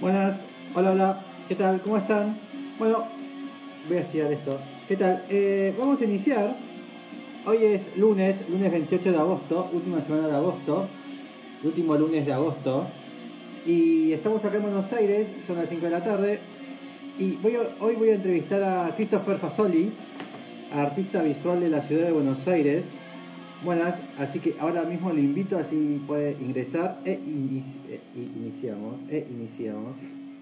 Buenas, hola, hola, ¿qué tal? ¿Cómo están? Bueno, voy a estirar esto. ¿Qué tal? Vamos a iniciar. Hoy es lunes 28 de agosto, última semana de agosto, el último lunes de agosto. Y estamos acá en Buenos Aires, son las 5 de la tarde. Y hoy voy a entrevistar a Christopher Fasoli, artista visual de la ciudad de Buenos Aires. Buenas, así que ahora mismo le invito, así puede ingresar iniciamos.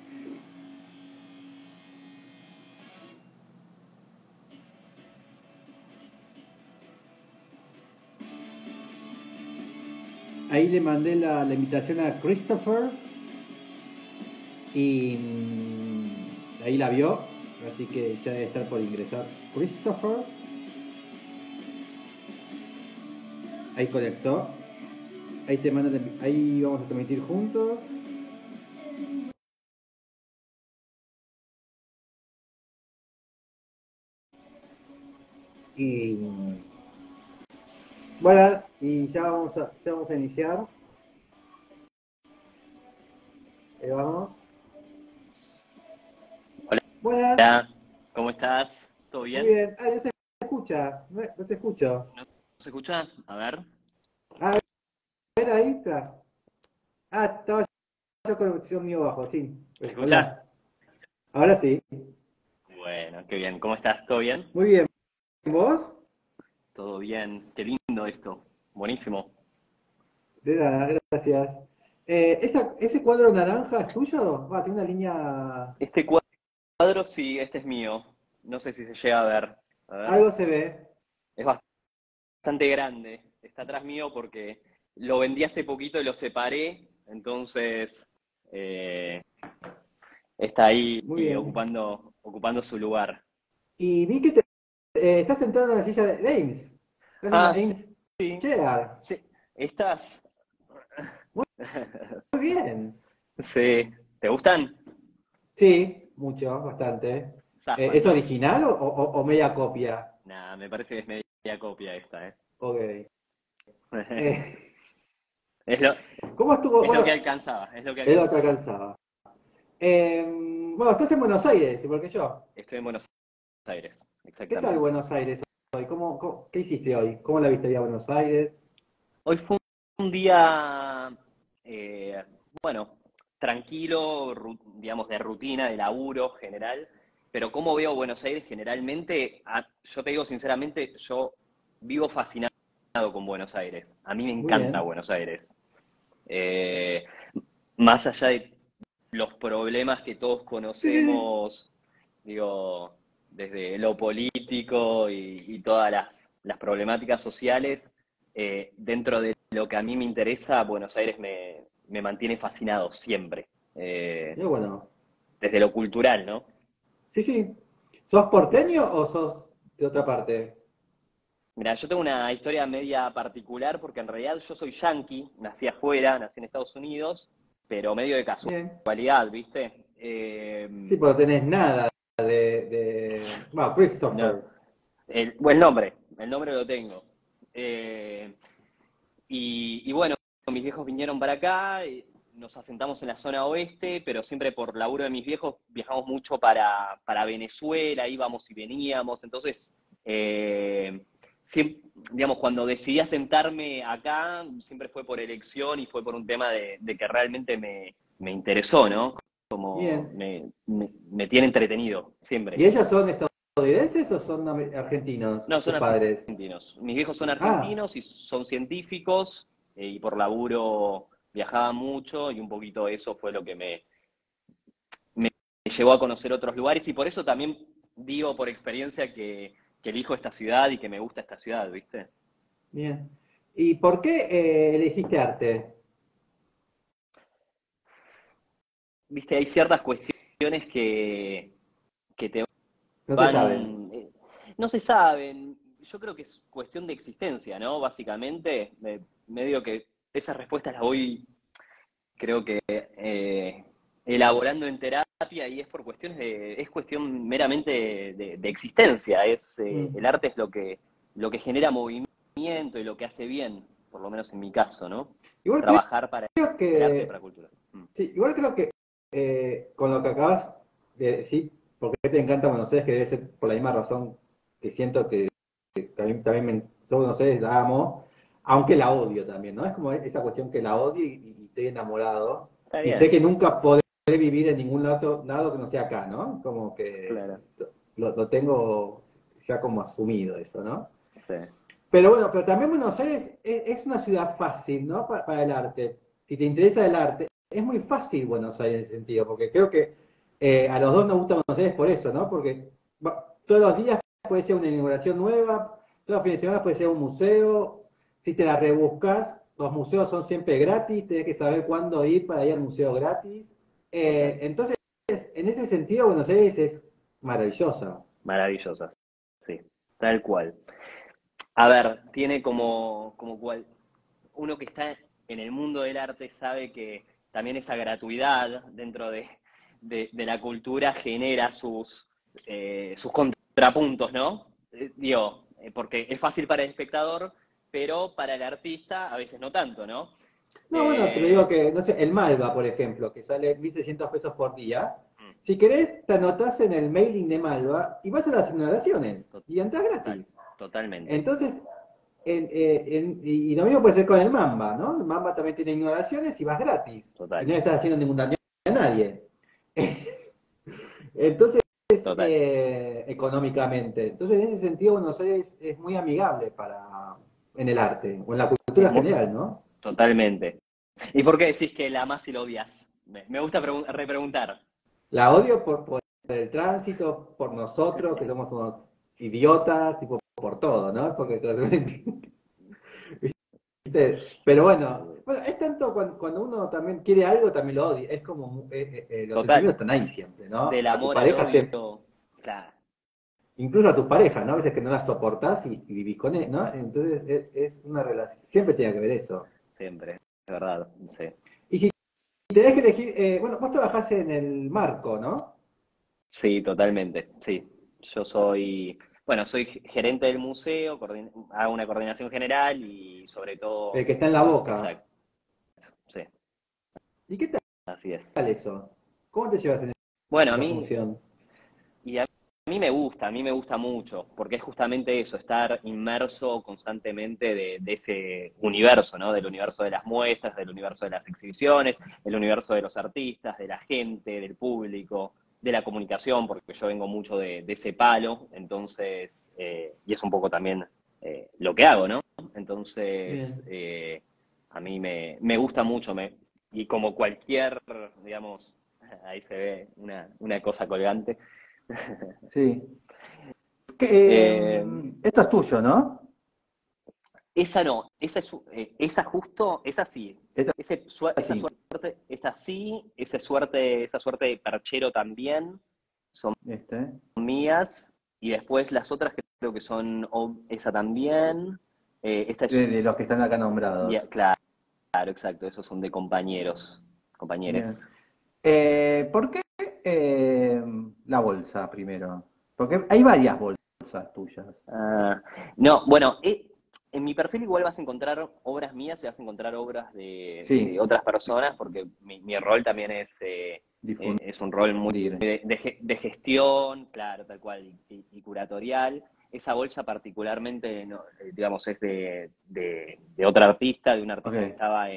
Ahí le mandé la invitación a Christopher y ahí la vio, así que ya debe estar por ingresar Christopher. Ahí conectó. Ahí vamos a transmitir juntos. Y bueno, y ya vamos a iniciar. Ahí vamos. Buenas, Hola, ¿cómo estás? ¿Todo muy bien? bien. Ah, no se escucha, no te escucho. ¿No se escucha? A ver. Ah, a ver ahí está. Ah, estaba yo con conexión mío bajo, sí. ¿Se escucha? Hola. Ahora sí. Bueno, qué bien. ¿Cómo estás? ¿Todo bien? Muy bien. ¿Vos? Todo bien. Qué lindo esto. Buenísimo. De nada, gracias. ¿Ese cuadro naranja es tuyo? Tiene una línea. Este cuadro, sí, este es mío. No sé si se llega a ver. A ver. Algo se ve. Es bastante grande. Está atrás mío porque lo vendí hace poquito y lo separé. Entonces, eh, está ahí Muy bien. ocupando su lugar. Y vi que estás sentado en la silla de Ames. Estás en la Ah, Ames sí. Chair. Sí. ¿Estás? Muy, muy bien. Sí. ¿Te gustan? Sí, mucho, bastante. Zafan, ¿Es ¿no? original o media copia? Nah, me parece que es media copia esta, ¿eh? Ok. Eh, Es lo, ¿Cómo estuvo? es lo que Bueno, alcanzaba, es lo que es lo que alcanzaba. alcanzaba. Bueno, estás en Buenos Aires, igual que yo. Estoy en Buenos Aires, ¿Qué tal exactamente. Buenos Aires hoy? ¿Qué hiciste hoy? ¿Cómo la viste hoy a Buenos Aires? Hoy fue un día, eh, bueno, tranquilo, digamos, de rutina, de laburo general, pero ¿cómo veo Buenos Aires generalmente? Yo te digo sinceramente, yo vivo fascinado con Buenos Aires. A mí me Muy encanta bien. Buenos Aires. Eh, Más allá de los problemas que todos Sí, sí, sí. conocemos, digo, desde lo político y todas las problemáticas sociales, dentro de lo que a mí me interesa, Buenos Aires me mantiene fascinado siempre, Qué bueno. desde lo cultural, ¿no? Sí, sí. ¿Sos porteño o sos de otra parte? Mira, yo tengo una historia media particular porque en realidad yo soy yanqui, nací afuera, nací en Estados Unidos, pero medio de Bien. casualidad, ¿viste? Sí, porque no tenés nada Bueno, No, Christopher. bueno, el nombre lo tengo. Eh, y bueno, mis viejos vinieron para acá, nos asentamos en la zona oeste, pero siempre por laburo de mis viejos viajamos mucho para Venezuela, íbamos y veníamos. Entonces, digamos, cuando decidí asentarme acá, siempre fue por elección y fue por un tema de que realmente me interesó, ¿no? Como Bien. me tiene entretenido, ¿Y siempre. ellos son estadounidenses o son argentinos, No, son tus padres? argentinos. Mis viejos son Ah, argentinos y son científicos, y por laburo viajaban mucho y un poquito eso fue lo que me llevó a conocer otros lugares y por eso también digo por experiencia que elijo esta ciudad y que me gusta esta ciudad, ¿viste? bien. ¿Y por qué elegiste arte? Viste, hay ciertas cuestiones que te No se sabe. van, no se saben, yo creo que es cuestión de existencia, ¿no? Básicamente, medio que esas respuestas las voy creo que elaborando en terapia y es por es cuestión meramente de existencia, el Mm. arte es lo que genera movimiento y lo que hace bien, por lo menos en mi caso, ¿no? Igual Trabajar para creo el arte y para que, la cultura. sí, igual creo que con lo que acabas de decir, ¿por qué te encanta Buenos Aires? Que debe ser por la misma razón que siento que también yo Buenos Aires la amo, aunque la odio también, ¿no? Es como esa cuestión que la odio y estoy enamorado. Está Y sé bien, que nunca podré vivir en ningún lado que no sea acá, ¿no? Como que claro. lo tengo ya como asumido eso, ¿no? Sí. Pero bueno, pero también Buenos Aires es una ciudad fácil, ¿no? Para el arte. Si te interesa el arte, es muy fácil Buenos Aires en ese sentido, porque creo que a los dos nos gusta Buenos Aires por eso, ¿no? Porque todos los días puede ser una inauguración nueva, todos los fines de semana puede ser un museo, si te la rebuscas, los museos son siempre gratis, tenés que saber cuándo ir para ir al museo gratis. Total. Entonces, en ese sentido, Buenos Aires es maravillosa. Maravillosas. Sí, tal cual. A ver, tiene como cual, uno que está en el mundo del arte sabe que también esa gratuidad dentro de la cultura genera sus contrapuntos, ¿no? Digo, porque es fácil para el espectador, pero para el artista a veces no tanto, ¿no? No, bueno, pero digo Eh, que, no sé, el Malva, por ejemplo, que sale 1.600 pesos por día. Si querés, te anotás en el mailing de Malva y vas a las inauguraciones y entras total, gratis. totalmente, Entonces, y lo mismo puede ser con el Mamba, ¿no? El Mamba también tiene inauguraciones y vas gratis. Y total, no le estás haciendo ningún daño a nadie. Entonces, total. económicamente. Entonces, en ese sentido, Buenos Aires es muy amigable en el arte o en la Es cultura general, ¿no? totalmente. ¿Y por qué decís que la amas y lo odias? Me gusta repreguntar. La odio por el tránsito, por nosotros, que somos unos idiotas, tipo, por todo, ¿no? Porque ¿viste? Pero bueno, es tanto cuando uno también quiere algo, también lo odia. Es como, los Total. sentimientos están ahí siempre, ¿no? Del A tu amor al pareja siempre, odio. Claro, incluso a tu pareja, ¿no? A veces que no la soportás y vivís con él, ¿no? Entonces es una relación, siempre tiene que ver eso. siempre. Es verdad, sí. Y si tenés que elegir, bueno, vos trabajás en el marco, ¿no? Sí, totalmente, sí. Yo soy, bueno, soy gerente del museo, hago una coordinación general y sobre El todo, que está en la boca. exacto, sí, ¿Y qué así es. tal eso? ¿Cómo te llevas en Bueno, esa función? y a a mí me gusta mucho, porque es justamente eso, estar inmerso constantemente de ese universo, ¿no? Del universo de las muestras, del universo de las exhibiciones, el universo de los artistas, de la gente, del público, de la comunicación, porque yo vengo mucho de ese palo, entonces, y es un poco también lo que hago, ¿no? Entonces, Bien. a mí me gusta mucho, y como cualquier, digamos, ahí se ve una cosa colgante. Sí. Eh, Esto es tuyo, ¿no? esa no, esa justo, esa sí. Esto es Esa así. suerte, esa sí, esa suerte de perchero también son Este. mías. Y después las otras que creo que son esa también. Esta es, De los que están acá nombrados. claro, exacto, esos son de compañeros, Bien. compañeros. ¿Por qué eh, la bolsa primero? Porque hay varias bolsas tuyas. Ah, no, bueno, en mi perfil igual vas a encontrar obras mías y vas a encontrar obras de Sí, otras personas, porque mi rol también difundir. es un rol muy de gestión, claro, tal cual, y curatorial. Esa bolsa particularmente, no, digamos, es de otra artista, de un artista que Ok. estaba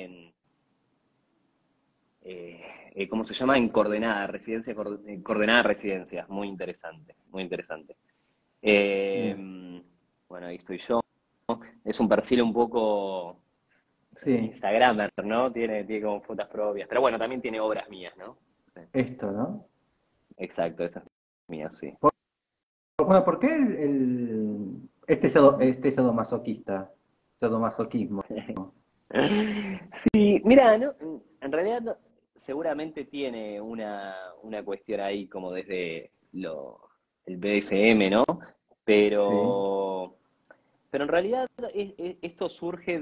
¿cómo se llama? En Coordenada Residencia, muy interesante, muy interesante. Bien. Bueno, ahí estoy yo. Es un perfil un poco Sí, Instagramer, ¿no? Tiene como fotos propias. Pero bueno, también tiene obras mías, ¿no? Sí, esto, ¿no? exacto, esas mías, sí. Bueno, ¿por qué este sadomasoquista? Sadomasoquismo. Sí, mira, ¿no? En realidad seguramente tiene una cuestión ahí como desde el BDSM, ¿no? Sí. Pero, pero en realidad esto surge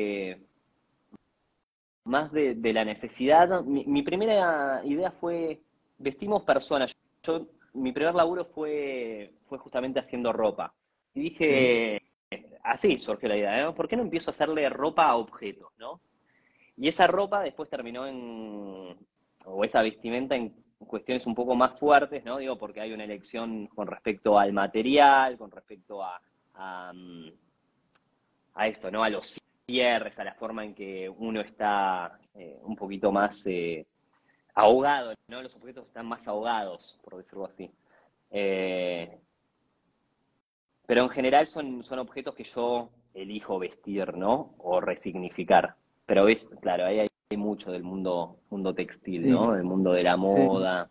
más de la necesidad. Mi primera idea fue, vestimos personas. Mi primer laburo fue justamente haciendo ropa. Y Sí. dije, así surgió la idea, ¿no? ¿Por qué no empiezo a hacerle ropa a objetos, ¿no? Y esa ropa después terminó o esa vestimenta en cuestiones un poco más fuertes, ¿no? Digo, porque hay una elección con respecto al material, con respecto a, a esto, ¿no? A los cierres, a la forma en que uno está un poquito más ahogado, ¿no? Los objetos están más ahogados, por decirlo así. Eh, pero en general son objetos que yo elijo vestir, ¿no? O resignificar. Pero ves, claro, ahí hay mucho del mundo textil, Sí, ¿no? Del mundo de la sí, moda.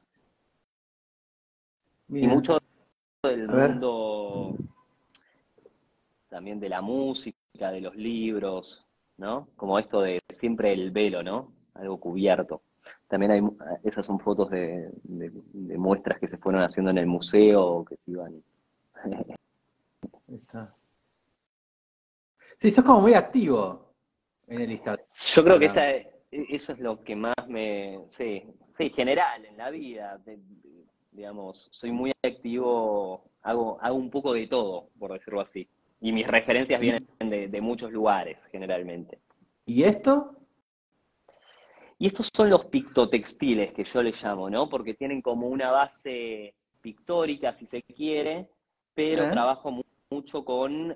Y bien. mucho del A ver. mundo también de la música, de los libros, ¿no? Como esto de siempre el velo, ¿no? Algo cubierto. También hay, esas son fotos de muestras que se fueron haciendo en el museo, que se iban. Ahí está. Sí, sos como muy activo en el Yo creo que Instagram. eso es lo que más sí, sí, general en la vida, digamos, soy muy activo, hago un poco de todo, por decirlo así. Y mis referencias vienen ¿Y, de muchos lugares, generalmente. y esto? Y estos son los pictotextiles que yo les llamo, ¿no? Porque tienen como una base pictórica, si se quiere, pero ¿Eh? trabajo mucho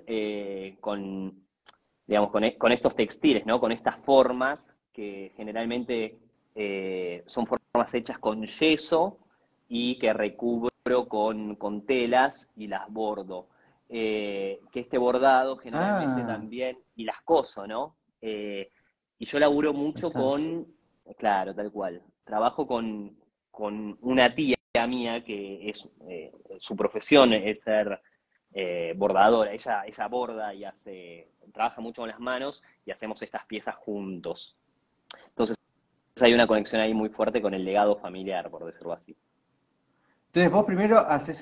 digamos, con estos textiles, ¿no? Con estas formas que generalmente son formas hechas con yeso y que recubro con telas y las bordo. Que este bordado generalmente Ah, también, y las coso, ¿no? Y yo laburo ahí mucho está. claro, tal cual. Trabajo con una tía mía que su profesión es ser bordadora. Ella borda y trabaja mucho con las manos y hacemos estas piezas juntos. Entonces hay una conexión ahí muy fuerte con el legado familiar, por decirlo así. Entonces vos primero haces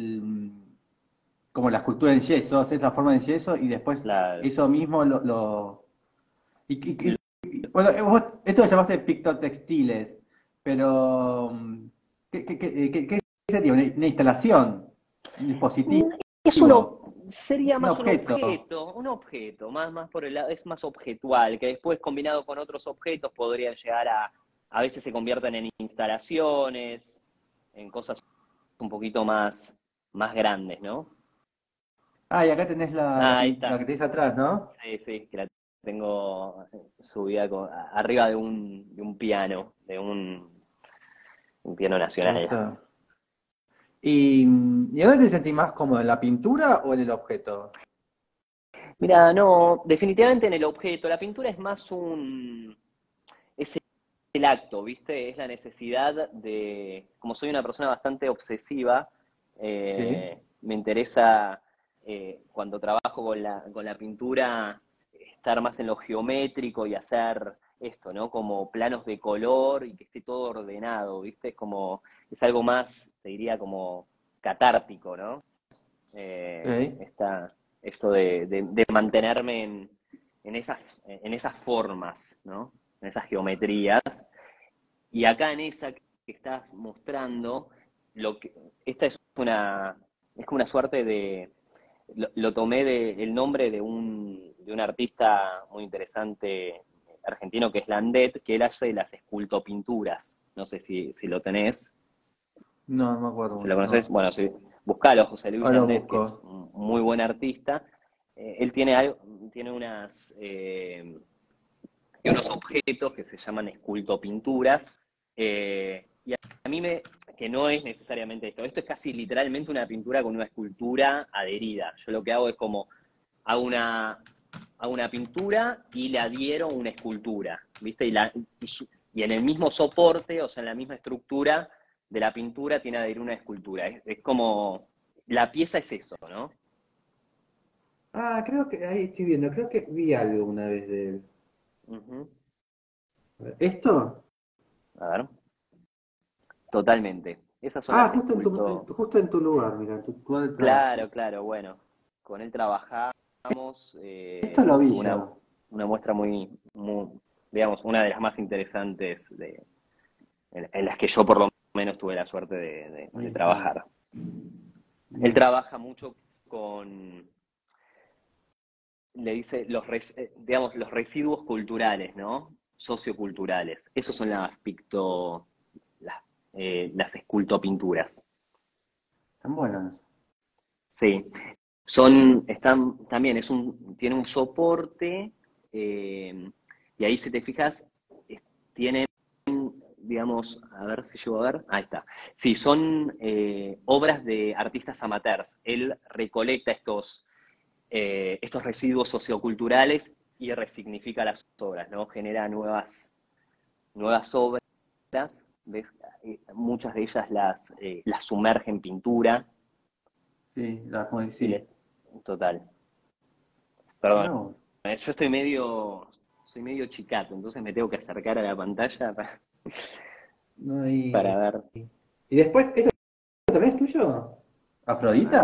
como la escultura en yeso, haces la forma en yeso y después La, eso mismo bueno, vos esto lo llamaste pictotextiles, pero ¿qué sería? Una instalación, un Es dispositivo, sería un más objeto. un objeto, más por el lado, es más objetual, que después combinado con otros objetos podrían llegar a veces se convierten en instalaciones, en cosas un poquito más grandes, ¿no? Ah, y acá tenés Ah, ahí la está. que tenés atrás, ¿no? Sí, sí, que la tengo subida arriba de un piano, un piano Ahí nacional. está. ¿Y dónde te sentís más cómodo, en la pintura o en el objeto? Mira, no, definitivamente en el objeto, la pintura es es el acto, ¿viste? Es la necesidad como soy una persona bastante obsesiva, Sí. me interesa cuando trabajo con la pintura estar más en lo geométrico y hacer esto, ¿no? Como planos de color y que esté todo ordenado, ¿viste? Es algo más, te diría, como catártico, ¿no? Ok. Esta, esto de mantenerme en esas formas, ¿no? En esas geometrías. Y acá en esa que estás mostrando, esta es como una suerte lo tomé del nombre de un artista muy interesante argentino que es Landet, que él hace las escultopinturas. No sé si lo tenés. No, no me acuerdo ¿Se lo mucho, conoces? no. Bueno, sí. Buscalo, José Luis Ahora lo Landet, que es busco. un muy buen artista. Él tiene tiene unos objetos que se llaman escultopinturas. Y a mí que no es necesariamente esto es casi literalmente una pintura con una escultura adherida. Yo lo que hago es como hago hago una pintura y le adhiero una escultura, ¿viste? Y en el mismo soporte, o sea, en la misma estructura de la pintura tiene adherir una escultura. Es como, la pieza es eso, ¿no? Ah, creo que, ahí estoy viendo, creo que vi algo una vez de él. Ujú. A ver, ¿esto? A ver, totalmente. Esas son Ah, las esculto. justo en tu lugar, mira, en tu lugar de Claro, trabajo. claro, bueno. Con él trabajamos, Esto lo vi tuve ya. una muestra digamos, una de las más interesantes en las que yo por lo menos tuve la suerte Ahí de está. trabajar. Él Bien. trabaja mucho con, le dice, digamos, los residuos culturales, ¿no? Socioculturales. Esos son las picto. las escultopinturas. Están buenas. Sí, también tiene un soporte, y ahí si te fijas, tienen, digamos, a ver si llego a ver, ahí está. Sí, son obras de artistas amateurs. Él recolecta estos residuos socioculturales y resignifica las obras, ¿no? Genera nuevas obras, ¿ves? Muchas de ellas las sumerge en pintura. Sí, sí. Total. Perdón, No, yo soy medio chicato, entonces me tengo que acercar a la pantalla no para hay... ver. ¿Y después, esto también es tuyo? ¿Afrodita?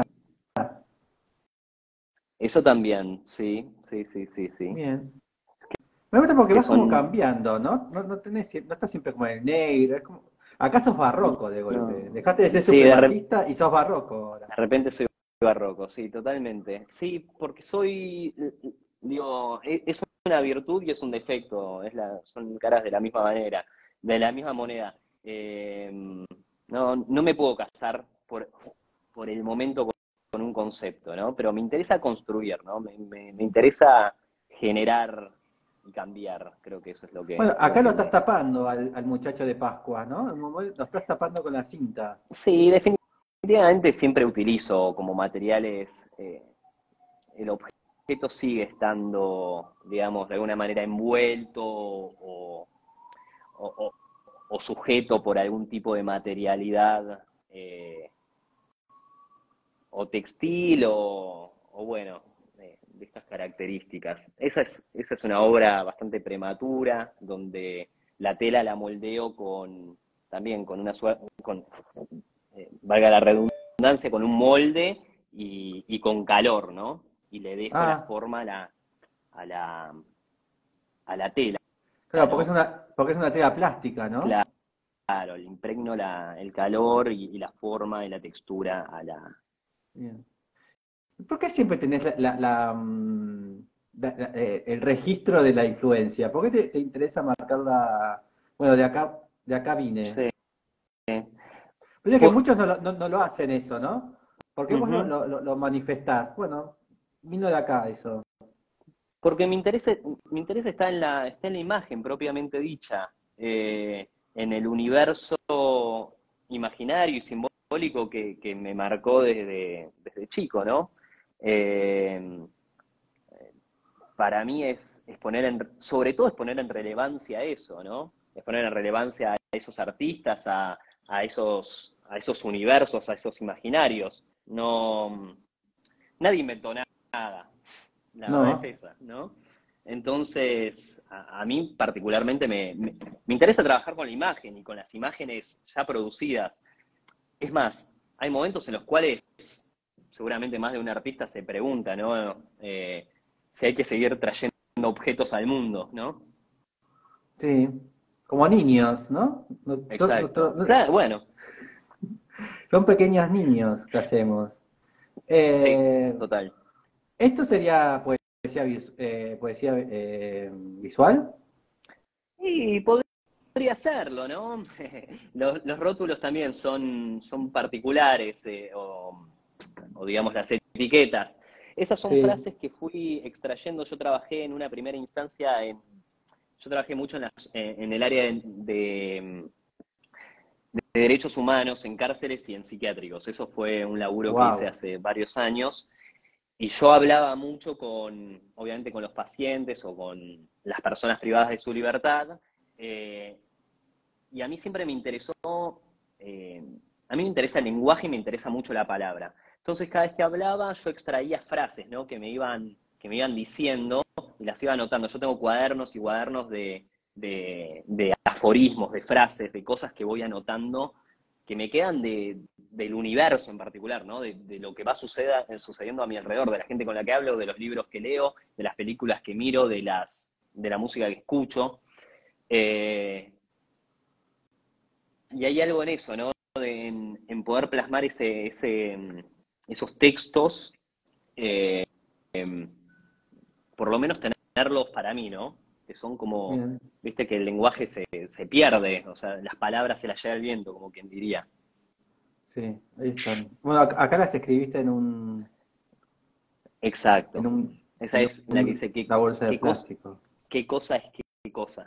Eso también, sí, sí, sí, sí, sí. Bien. Me gusta porque Que vas como son, cambiando, ¿no? No estás siempre como en negro, es como... Acá sos barroco de golpe. no, Dejaste de ser sí, suprematista y sos barroco ahora. de repente soy barroco, sí, totalmente. Sí, porque digo, es una virtud y es un defecto, son caras de la misma manera, de la misma moneda. No me puedo casar por el momento con un concepto, ¿no? Pero me interesa construir, ¿no? Me interesa generar y cambiar, creo que eso es Bueno, lo acá lo que estás tapando al muchacho de Pascua, ¿no? Lo estás tapando con la cinta. Sí, definitivamente siempre utilizo como materiales, el objeto sigue estando, digamos, de alguna manera envuelto o- o sujeto por algún tipo de materialidad, o textil o bueno, de estas características. Esa es una obra bastante prematura, donde la tela la moldeo también con valga la redundancia, con un molde y con calor, ¿no? Y le dejo la Ah, forma a la, a la tela, claro, ¿no? porque es una tela plástica, ¿no? Claro, le impregno el calor y la forma y la textura a la... Bien. ¿Por qué siempre tenés el registro de la influencia? ¿Por qué te interesa marcar la... Bueno, de acá vine. Sí. Pero es que Por- muchos no lo hacen eso, ¿no? Porque vos Ujú. lo manifestás. Bueno, vino de acá eso. Porque mi interés está en la imagen propiamente dicha, en el universo imaginario y simbólico que me marcó desde chico, ¿no? Eh, para mí es sobre todo es poner en relevancia eso, ¿no? Es poner en relevancia a esos artistas, a esos universos, a esos imaginarios. No, nadie inventó nada, la verdad es No, esa, ¿no? Entonces, a mí particularmente me interesa trabajar con la imagen y con las imágenes ya producidas. Es más, hay momentos en los cuales seguramente más de un artista se pregunta, ¿no? Si hay que seguir trayendo objetos al mundo, ¿no? sí. Como niños, ¿no? Exacto. Claro, bueno, Son pequeños niños que hacemos. sí, Eh, total. ¿Esto sería poesía visual? Y podría serlo, ¿no? Los rótulos también son particulares, o digamos las etiquetas. Esas son Sí, frases que fui extrayendo. Yo trabajé en una primera instancia yo trabajé mucho en el área de derechos humanos en cárceles y en psiquiátricos. Eso fue un laburo que hice wow. hace varios años. Y yo hablaba mucho obviamente con los pacientes o con las personas privadas de su libertad. eh, y a mí siempre me interesó, a mí me interesa el lenguaje y me interesa mucho la palabra. Entonces cada vez que hablaba yo extraía frases, ¿no? Que me iban diciendo y las iba anotando. Yo tengo cuadernos y cuadernos de aforismos, de frases, de cosas que voy anotando que me quedan del universo en particular, ¿no? De lo que va sucediendo a mi alrededor, de la gente con la que hablo, de los libros que leo, de las películas que miro, de la música que escucho. Eh, y hay algo en eso, ¿no? En poder plasmar esos textos, eh, por lo menos tenerlos para mí, ¿no? Que son como, Bien. viste que el lenguaje se pierde, o sea, las palabras se las lleva el viento, como quien diría. Sí, ahí están. Bueno, acá las escribiste en un, Exacto. en un, Esa en es la que dice una bolsa de plástico. qué cosa es qué cosa.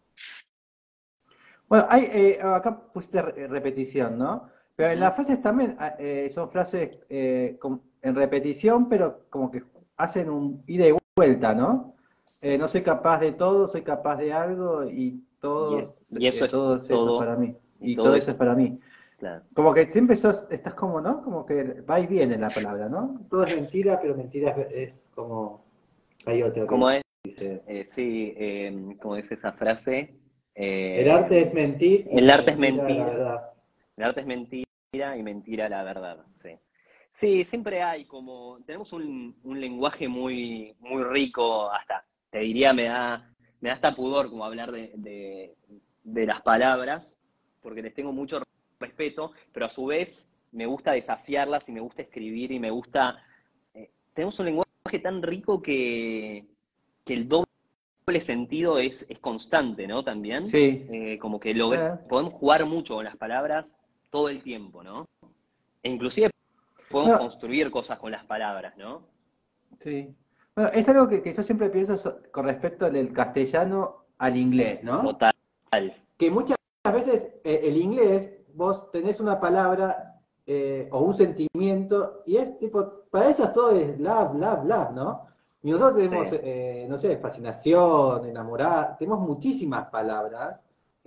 Bueno, acá pusiste repetición, ¿no? Pero en Ujú. las frases también son frases en repetición, pero como que hacen un ida y vuelta, ¿no? No soy capaz de todo, soy capaz de algo y Y eso es todo eso es todo, para mí. y Y todo todo eso eso, es para mí. claro. Como que siempre estás como, ¿no? Como que va y viene la palabra, ¿no? Todo es mentira, pero mentira es como... Hay otro que ¿Cómo es? dice... Sí, como es esa frase, El eh, arte es mentir y el la arte es mentira la mentira, verdad. el arte es mentira y mentira la verdad, sí. Sí, siempre hay como, tenemos un lenguaje muy rico, hasta, te diría, me da hasta pudor como hablar de las palabras, porque les tengo mucho respeto, pero a su vez me gusta desafiarlas y me gusta escribir y me gusta, tenemos un lenguaje tan rico que el doble sentido es constante, ¿no? También, Sí. como que Eh, podemos jugar mucho con las palabras todo el tiempo, ¿no? E inclusive podemos bueno, construir cosas con las palabras, ¿no? sí. Bueno, es algo que yo siempre pienso con respecto del castellano al inglés, ¿no? Total. Que muchas veces el inglés, vos tenés una palabra o un sentimiento y es tipo, para ellos todo es love, love, love, ¿no? Y nosotros Sí, tenemos, no sé, fascinación, enamorar, tenemos muchísimas palabras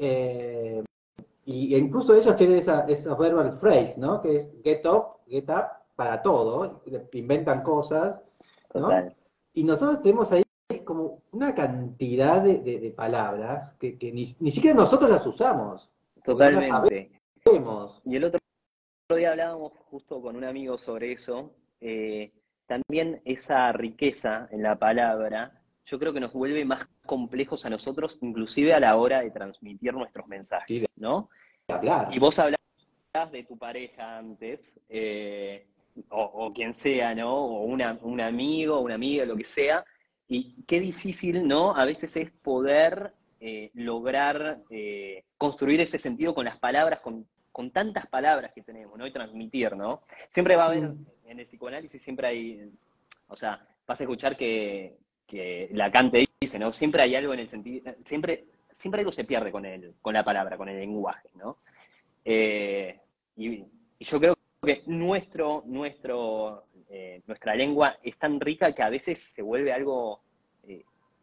e incluso ellos tienen esos verbal phrase, ¿no? Que es get up para todo, inventan cosas, ¿no? total. Y nosotros tenemos ahí como una cantidad de palabras que ni siquiera nosotros las usamos, porque no las Totalmente. sabemos. Y el otro día hablábamos justo con un amigo sobre eso. También esa riqueza en la palabra, yo creo que nos vuelve más complejos a nosotros, inclusive a la hora de transmitir nuestros Sí, de mensajes, ¿no? Y hablar. vos hablás de tu pareja antes, o quien sea, ¿no? O un amigo, una amiga, lo que sea, y qué difícil, ¿no? A veces es poder lograr construir ese sentido con las palabras, con tantas palabras que tenemos, ¿no? Y transmitir, ¿no? Siempre va a haber, Mm. en el psicoanálisis siempre hay, o sea, vas a escuchar que Lacan te dice, ¿no? Siempre hay algo en el sentido, siempre algo se pierde con la palabra, con el lenguaje, ¿no? Eh, y yo creo que nuestra lengua es tan rica que a veces se vuelve algo eh,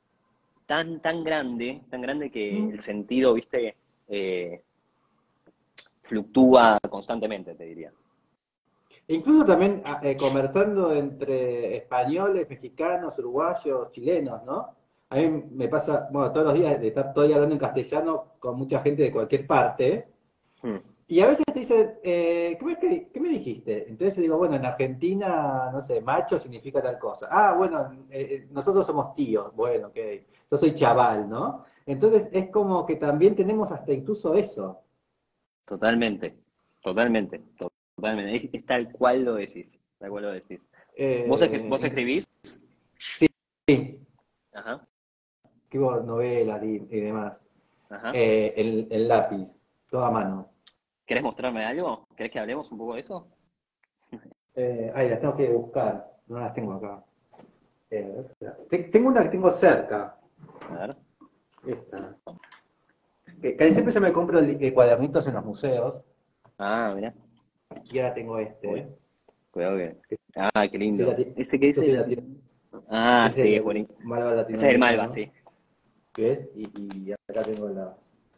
tan grande que Mm. el sentido, viste, eh, fluctúa constantemente, te diría. Incluso también conversando entre españoles, mexicanos, uruguayos, chilenos, ¿no? A mí me pasa, bueno, todos los días de estar todo el día hablando en castellano con mucha gente de cualquier parte. Hmm, Y a veces te dicen, qué me dijiste? Entonces yo digo, bueno, en Argentina, no sé, macho significa tal cosa. Ah, bueno, nosotros somos tíos. Bueno, ok. Yo soy chaval, ¿no? Entonces es como que también tenemos hasta incluso eso. totalmente, totalmente, totalmente. Es tal cual lo decís, tal cual lo decís. ¿Vos Eh, escribís? sí, sí, Ajá, escribo novelas y demás. ajá. El lápiz, toda mano. ¿Querés mostrarme algo? ¿Querés que hablemos un poco de eso? Ay, las tengo que buscar. No las tengo acá. Tengo una que tengo cerca. A ver. Esta. Que casi siempre se me compro cuadernitos en los museos. Ah, mira. Y ahora tengo Uy, este. cuidado que. Ah, qué Yo soy, lindo. ¿Ese qué es yo soy el? Ah, es sí, es el bonito. Malva Ese es el Malva, latinoamericano. sí. ¿Ves? Y acá tengo la.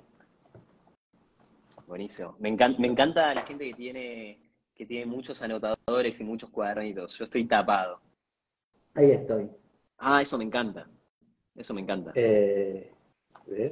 Buenísimo. Me encanta la gente que tiene muchos anotadores y muchos cuadernitos. Yo estoy tapado. Ahí estoy. Ah, eso me encanta. Eso me encanta. ¿Ves?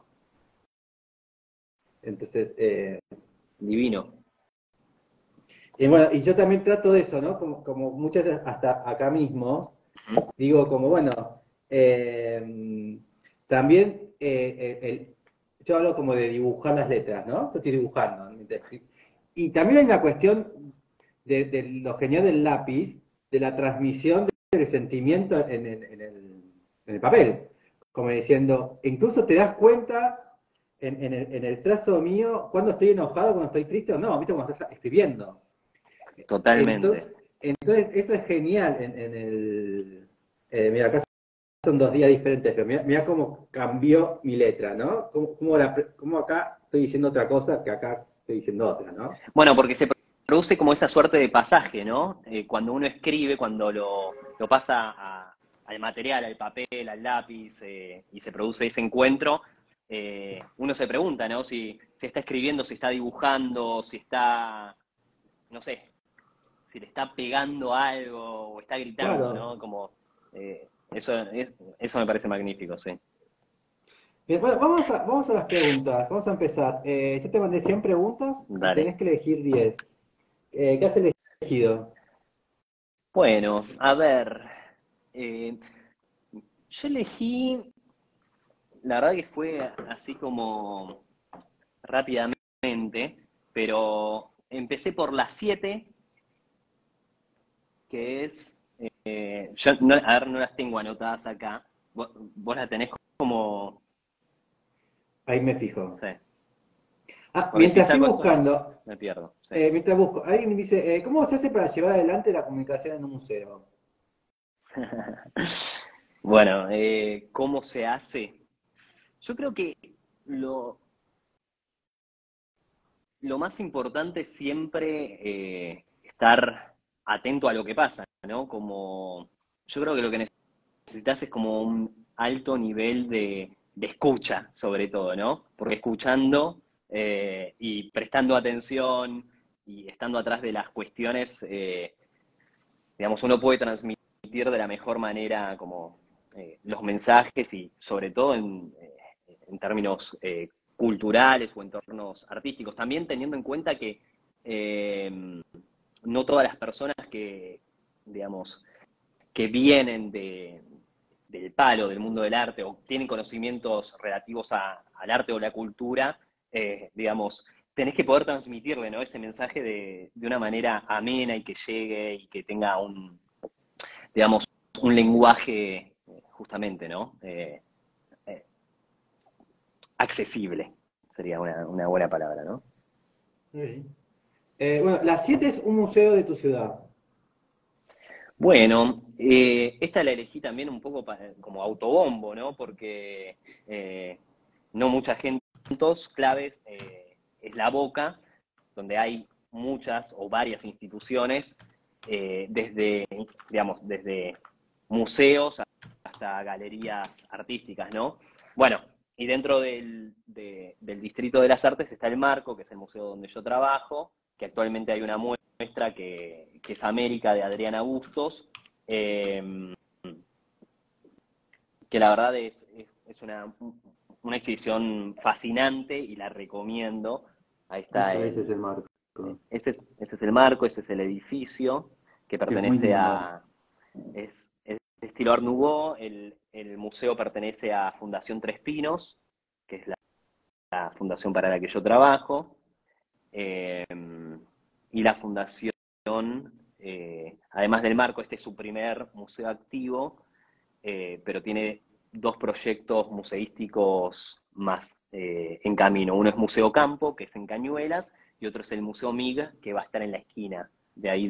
Entonces, Divino. y bueno, y yo también trato de eso, ¿no? Como muchas veces hasta acá mismo, Ujú. digo como, bueno, eh, también yo hablo como de dibujar las letras, ¿no? Yo estoy dibujando, ¿no? Y también hay una cuestión de lo genial del lápiz, de la transmisión del sentimiento en el papel. Como diciendo, incluso te das cuenta en el trazo mío, cuando estoy enojado, cuando estoy triste, o no, viste cuando estás escribiendo. Totalmente. Entonces eso es genial en el... mira, acá son 2 días diferentes, pero mira cómo cambió mi letra, ¿no? Cómo acá estoy diciendo otra cosa que acá estoy diciendo otra, ¿no? Bueno, porque se produce como esa suerte de pasaje, ¿no? Cuando uno escribe, cuando lo pasa al material, al papel, al lápiz, y se produce ese encuentro, uno se pregunta, ¿no? Si está escribiendo, si está dibujando, si está, no sé, si le está pegando algo o está gritando, Claro. ¿no? Como, eso me parece magnífico, sí. Bien, bueno, vamos a las preguntas. Vamos a empezar. Yo te mandé 100 preguntas y Dale. tenés que elegir 10. ¿Qué has elegido? Bueno, a ver, eh, yo elegí, la verdad que fue así como rápidamente, pero empecé por las 7, que es, yo no, a ver, no las tengo anotadas acá, vos las tenés como, Ahí me fijo. sí, Ah, porque si mientras estoy saco esto buscando, me pierdo, sí. mientras busco, alguien me dice, ¿cómo se hace para llevar adelante la comunicación en un museo? Bueno, ¿cómo se hace? Yo creo que lo, lo más importante es siempre estar atento a lo que pasa, ¿no? Como yo creo que lo que necesitas es como un alto nivel de escucha, sobre todo, ¿no? Porque escuchando y prestando atención y estando atrás de las cuestiones, digamos, uno puede transmitir de la mejor manera como los mensajes y sobre todo en términos culturales o entornos artísticos. También teniendo en cuenta que no todas las personas digamos, que vienen del palo del mundo del arte o tienen conocimientos relativos al arte o la cultura, digamos, tenés que poder transmitirle, ¿no? Ese mensaje de una manera amena y que llegue y que tenga digamos, un lenguaje justamente, ¿no? Eh, accesible, sería una buena palabra, ¿no? Sí. Bueno, las 7 es un museo de tu ciudad. Bueno, esta la elegí también un poco como autobombo, ¿no? Porque no mucha gente, puntos claves es La Boca, donde hay muchas o varias instituciones, desde museos hasta galerías artísticas, ¿no? Bueno, y dentro del Distrito de las Artes está el Marco, que es el museo donde yo trabajo, que actualmente hay una muestra que es América de Adriana Bustos, eh, que la verdad es una exhibición fascinante y la recomiendo. Ahí está Ese es el marco, ese es el marco, ese es el edificio que que es muy pertenece lindo. es de estilo Art Nouveau. El museo pertenece a Fundación Tres Pinos, que es la fundación para la que yo trabajo. Eh, y la fundación, además del marco, este es su primer museo activo, pero tiene 2 proyectos museísticos más en camino. Uno es Museo Campo, que es en Cañuelas, y otro es el Museo MIG, que va a estar en la esquina de ahí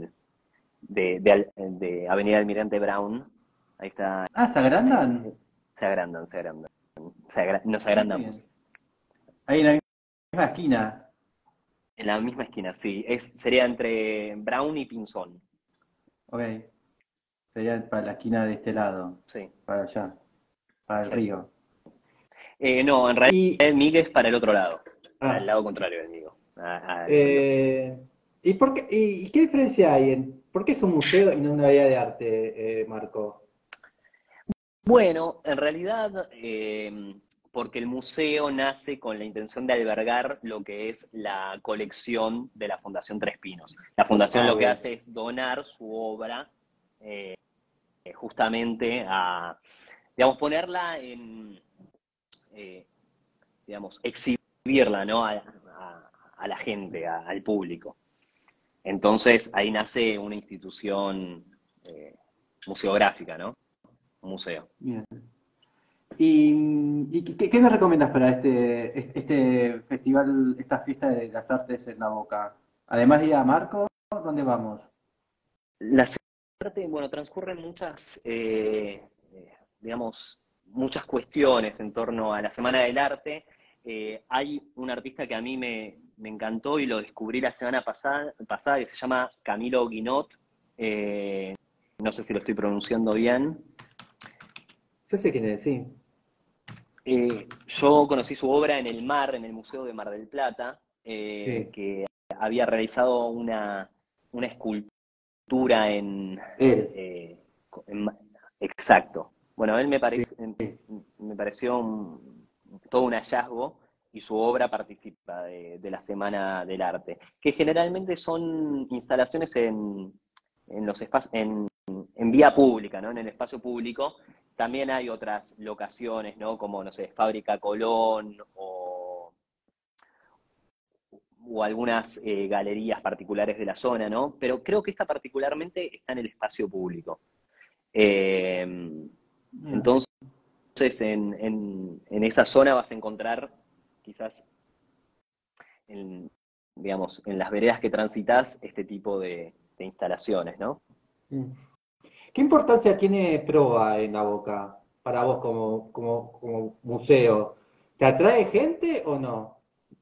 de Avenida Almirante Brown. Ahí está, Ah, ¿se agrandan? se agrandan, se agrandan. Nos Ah, muy bien. agrandamos. Ahí en la misma esquina. En la misma esquina, sí. Sería entre Brown y Pinzón. Ok. Sería para la esquina de este lado. Sí, Para allá. Para el exacto. río. No, en realidad Y, el MIG es para el otro lado, para el ah, lado contrario del MIG. eh, ¿y qué diferencia hay por qué es un museo y no una galería de arte, Marco? Bueno, en realidad, porque el museo nace con la intención de albergar lo que es la colección de la Fundación Tres Pinos. La fundación Ah, lo que ok. hace es donar su obra eh, justamente digamos, ponerla eh, digamos, exhibirla, ¿no? A la gente, al público. Entonces, ahí nace una institución museográfica, ¿no? Un museo. Bien. ¿Qué me recomiendas para este festival, esta fiesta de las artes en La Boca? Además de ir a Marco, ¿dónde vamos? La arte, bueno, transcurren digamos, muchas cuestiones en torno a la Semana del Arte. Hay un artista que a mí me encantó y lo descubrí la semana pasada que se llama Camilo Guinot. No sé si lo estoy pronunciando bien. Yo sé quién es, sí. Yo conocí su obra en el Mar, en el Museo de Mar del Plata, Sí, que había realizado una escultura él. eh, en exacto. Bueno, él Sí, me pareció todo un hallazgo y su obra participa de la Semana del Arte, que generalmente son instalaciones en los espacios, en vía pública, ¿no? En el espacio público. También hay otras locaciones, ¿no? Como, no sé, Fábrica Colón o algunas galerías particulares de la zona, ¿no? Pero creo que esta particularmente está en el espacio público. Eh, mira. entonces, en esa zona vas a encontrar, quizás, en, digamos, en las veredas que transitas, este tipo de instalaciones, ¿no? Mm. ¿Qué importancia tiene Proa en La Boca para vos como museo? ¿Te atrae gente o no?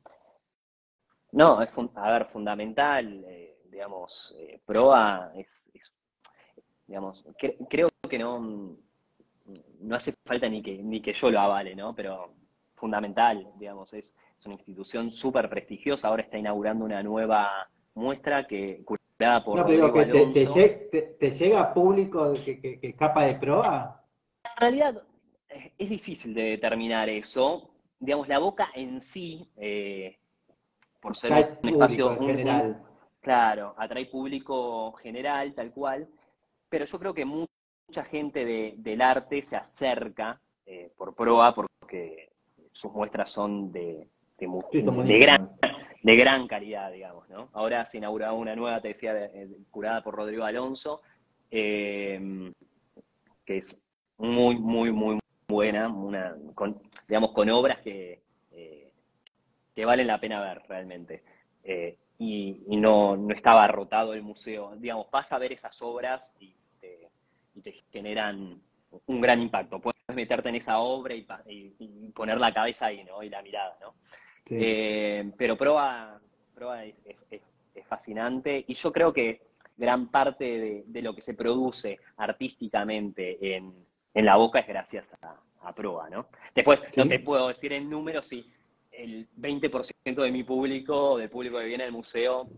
No, a ver, fundamental, digamos, proa digamos, creo que no hace falta ni que yo lo avale, ¿no? Pero fundamental, digamos, es una institución súper prestigiosa, ahora está inaugurando una nueva muestra curada por No, pero digo Rodrigo que Alonso. te llega público que escapa de Proa. En realidad es difícil de determinar eso, digamos, la Boca en sí, por ser Cae un público espacio, en general. claro, atrae público general, tal cual, pero yo creo que mucha gente del arte se acerca por proa porque sus muestras son Sí, son buenísimas. de gran calidad, digamos, ¿no? Ahora se inauguraba una nueva, te decía, curada por Rodrigo Alonso, eh, que es muy buena, digamos, con obras eh, que valen la pena ver realmente. Y no estaba rotado el museo. Digamos, vas a ver esas obras y te generan un gran impacto. Puedes meterte en esa obra y poner la cabeza ahí, ¿no? Y la mirada, ¿no? Sí. Pero Proa es fascinante y yo creo que gran parte de lo que se produce artísticamente en La Boca es gracias a Proa, ¿no? Después, no te ¿Sí? puedo decir en números si el 20% de mi público, del público que viene al museo,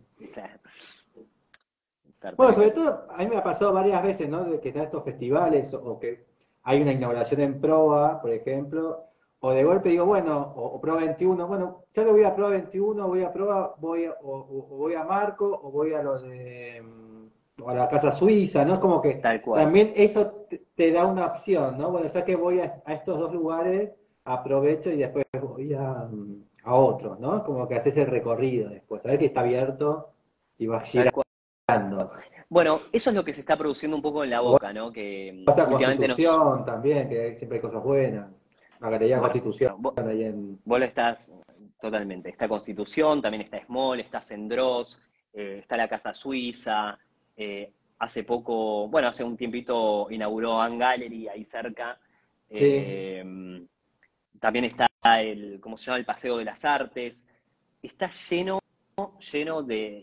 Bueno, sobre pertenece. todo, a mí me ha pasado varias veces, ¿no? De que están estos festivales o que hay una inauguración en Proa, por ejemplo, o de golpe digo, bueno, o Proa 21, bueno, ya no voy a Proa 21, voy a Proa, o voy a Marco, o voy a lo de, o a la Casa Suiza, ¿no? Es como que Tal cual. también eso te da una opción, ¿no? Bueno, ya que voy a estos dos lugares, aprovecho y después voy a otros, ¿no? Como que haces el recorrido después, a ver que está abierto y vas Tal cual. girando. Bueno, eso es lo que se está produciendo un poco en La O Boca, ¿no? Que esta últimamente nos... Constitución también, que siempre hay cosas buenas. La Galería Bueno, Constitución ahí en... vos lo estás totalmente. Está Constitución, también está Small, está Sendros, está la Casa Suiza. Hace poco, bueno, hace un tiempito inauguró Art Gallery ahí cerca. Sí, Eh, también está ¿cómo se llama? El Paseo de las Artes. Está lleno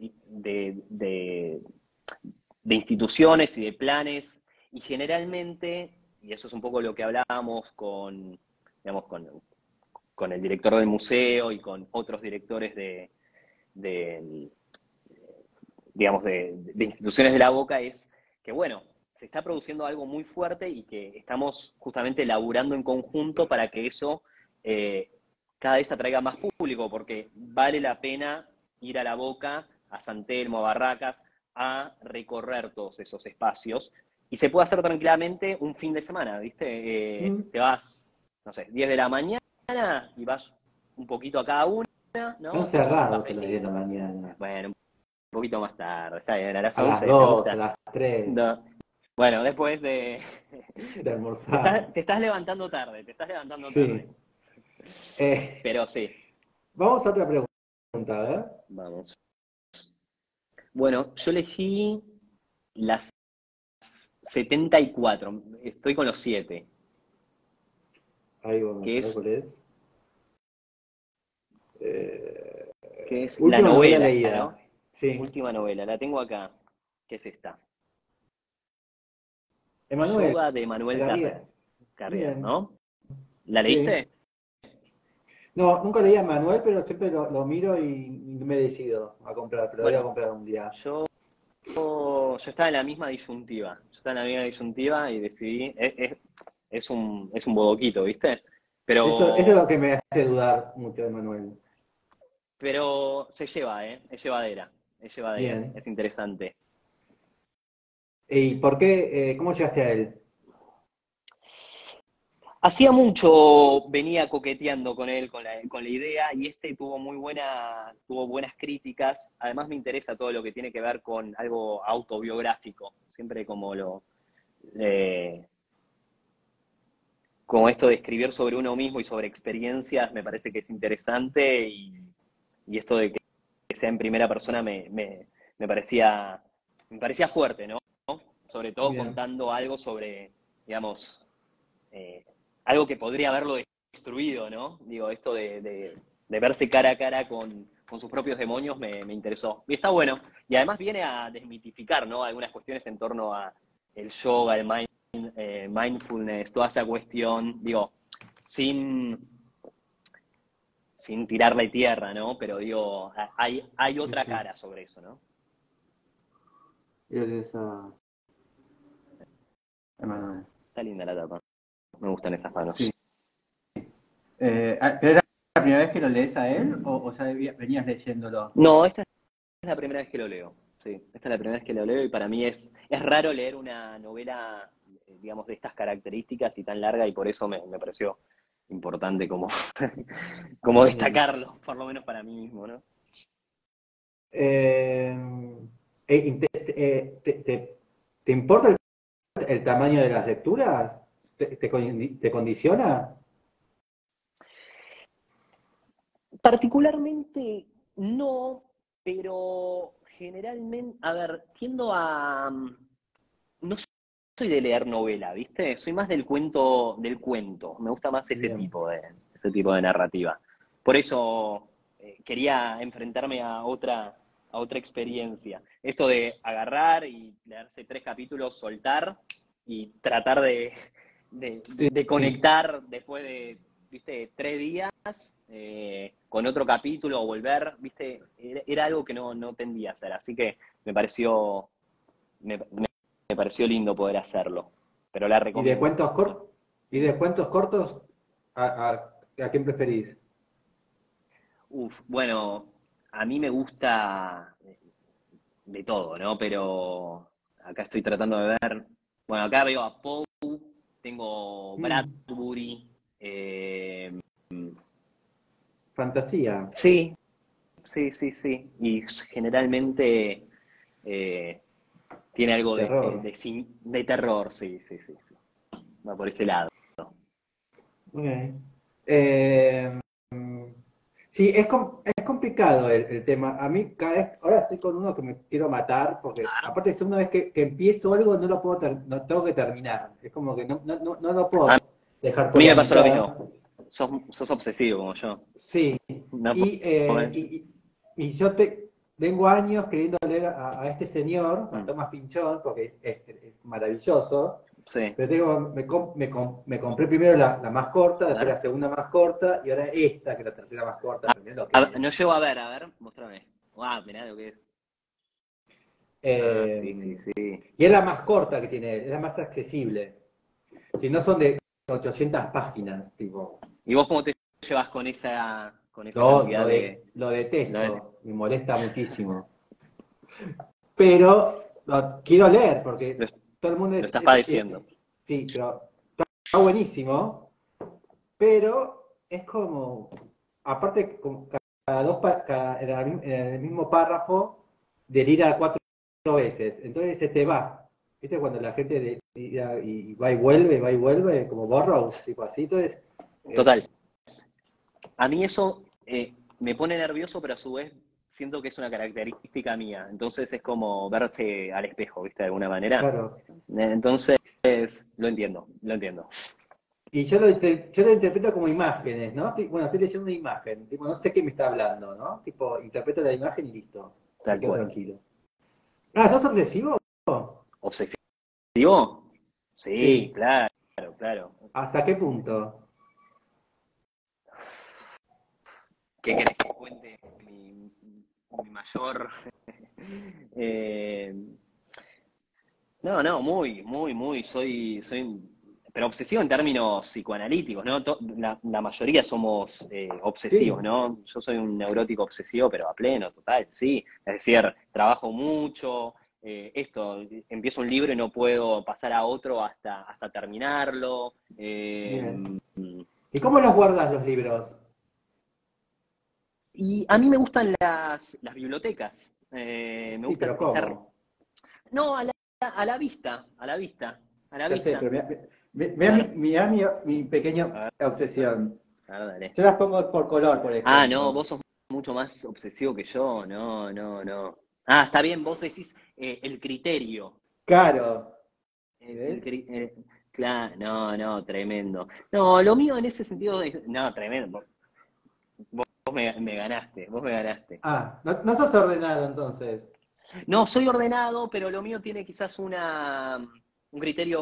de instituciones y de planes, y generalmente, y eso es un poco lo que hablábamos digamos, con el director del museo y con otros directores de, digamos, de instituciones de la Boca, es que, bueno, se está produciendo algo muy fuerte y que estamos justamente laburando en conjunto para que eso eh, cada vez atraiga más público, porque vale la pena ir a la Boca, a San Telmo, a Barracas, a recorrer todos esos espacios. Y se puede hacer tranquilamente un fin de semana, ¿viste? mm, Te vas, no sé, 10 de la mañana y vas un poquito a cada una, están ¿no? Tomamos un cerrados a las 10 de la cafecito. mañana. Bueno, un poquito más tarde, está bien, a las A las 11 me 2, a gusta. las 3. No. Bueno, después de... de almorzar. Te estás levantando tarde, te estás levantando Sí. tarde. Eh, Pero sí, vamos a otra pregunta, ¿eh? vamos. Bueno, yo elegí las 74. Estoy con los 7, Ahí vamos, que a ver es, cuál es. Eh, que es la última novela novela, leída. ¿no? Sí. Última novela, la tengo acá, que es esta. Emanuel Yoga de Manuel Carrier. Carrier, Bien. ¿no? ¿La Sí. leíste? No, nunca leí a Manuel, pero siempre lo miro y no me decido a comprar, pero lo voy a Bueno, comprar un día. yo, yo estaba en la misma disyuntiva. Yo estaba en la misma disyuntiva y decidí, es un bodoquito, ¿viste? Eso es Pero, lo que me hace dudar mucho de Manuel. pero se lleva, ¿eh? Es llevadera, Bien. es interesante. ¿Y por qué? ¿Cómo llegaste a él? Hacía mucho venía coqueteando con él, con la idea, y tuvo buenas críticas. Además me interesa todo lo que tiene que ver con algo autobiográfico, siempre eh, como esto de escribir sobre uno mismo y sobre experiencias, me parece que es interesante, y esto de que sea en primera persona me parecía fuerte, ¿no? Sobre todo Bien. contando algo sobre, digamos, eh, algo que podría haberlo destruido, ¿no? Digo, esto de verse cara a cara con sus propios demonios me interesó. Y está bueno. Y además viene a desmitificar, ¿no? Algunas cuestiones en torno a el yoga, mindfulness, toda esa cuestión, digo, sin, sin tirarle tierra, ¿no? Pero digo, hay Sí, otra sí. cara sobre eso, ¿no? Él es Emanuel. Está linda la tapa. Me gustan esas manos. Sí. ¿Pero era la primera vez que lo lees a él o ya venías leyéndolo? No, esta es la primera vez que lo leo. Sí, esta es la primera vez que lo leo y para mí es raro leer una novela, digamos, de estas características y tan larga, y por eso me pareció importante como, como Bien. destacarlo, por lo menos para mí mismo, ¿no? Eh, ¿Te importa el tamaño de las lecturas? ¿Te condiciona? Particularmente no, pero generalmente, a ver, tiendo a... No soy de leer novela, ¿viste? Soy más del cuento. Me gusta más ese Bien. tipo de narrativa. Por eso quería enfrentarme a otra experiencia. Esto de agarrar y leerse 3 capítulos, soltar y tratar Sí, de conectar después de, ¿viste? 3 días con otro capítulo o volver, ¿viste? Era algo que no tendía a hacer. Así que me pareció, me pareció lindo poder hacerlo, pero la ¿Y de recomiendo. cuentos cortos? ¿Y de cuentos cortos a quién preferís? Bueno, a mí me gusta de todo, ¿no? Pero acá estoy tratando de ver. Bueno, acá veo a Poe, tengo Mm, Bradbury. eh, fantasía, sí, sí, sí, sí. Y generalmente eh, tiene algo de, terror. de, sin- de terror, sí, sí, sí, sí. Va por ese lado. Ok. Eh, sí, es complicado el tema. A mí cada vez, ahora estoy con uno que me quiero matar, porque aparte es una vez que empiezo algo no lo puedo no tengo que terminar. Es como que no lo A puedo dejar por mí la me pasó lo mitad. mismo. Sos obsesivo como yo. Sí, No y, puedo- eh, y, y yo vengo años queriendo leer a este señor, a Mm, Tomás Pinchón, porque es maravilloso. sí. Pero digo, me compré primero la más corta, A después ver. la segunda más corta, y ahora esta, que es la tercera más corta, también lo que es. No llego a ver, mostrame. Ah, mirá lo que es. Ah, sí, sí, Eh, sí. y es la más corta que tiene, es la más accesible. Si no son de 800 páginas, tipo. ¿Y vos cómo te llevas con esa No, cantidad de... lo lo de- detesto, me molesta muchísimo. Pero quiero leer, lo, porque todo el mundo lo estás padeciendo? sí, pero está buenísimo, pero es como, aparte, como cada en el mismo párrafo, delira 4 veces, entonces se te va. ¿Viste cuando la gente y va y vuelve, como Burroughs, tipo así? Entonces, Total. A mí eso me pone nervioso, pero a su vez siento que es una característica mía. Entonces es como verse al espejo, ¿viste? De alguna manera. claro. Entonces, lo entiendo, lo entiendo. Y yo lo interpreto como imágenes, ¿no? Bueno, estoy leyendo una imagen, tipo, no sé qué me está hablando, ¿no? Tipo, interpreto la imagen y listo, me Tal quedo cual. tranquilo. Ah, ¿sos obsesivo? ¿Obsesivo? Sí, Sí. claro, claro. ¿Hasta qué punto? ¿Qué querés que cuente mi mayor? Eh, no, no, muy, pero obsesivo en términos psicoanalíticos, ¿no? La mayoría somos obsesivos, Sí. ¿no? Yo soy un neurótico obsesivo, pero a pleno, total, sí. Es decir, trabajo mucho, empiezo un libro y no puedo pasar a otro hasta terminarlo. Bien. ¿Y cómo los guardas los libros? Y a mí me gustan las bibliotecas. Me Sí, gusta pero estar. ¿cómo? No, a la vista, a la vista, a la Ya sé, vista. pero A ver, mi pequeña a obsesión. ver, dale. Yo las pongo por color, por Ah, no, ejemplo. vos sos mucho más obsesivo que yo. No, no, no. Ah, está bien, vos decís el criterio. Claro. El ¿Ves? claro, no, no, tremendo. No, lo mío en ese sentido es. No, tremendo. Vos me ganaste, vos me ganaste. Ah, no, no sos ordenado entonces. No, soy ordenado, pero lo mío tiene quizás un criterio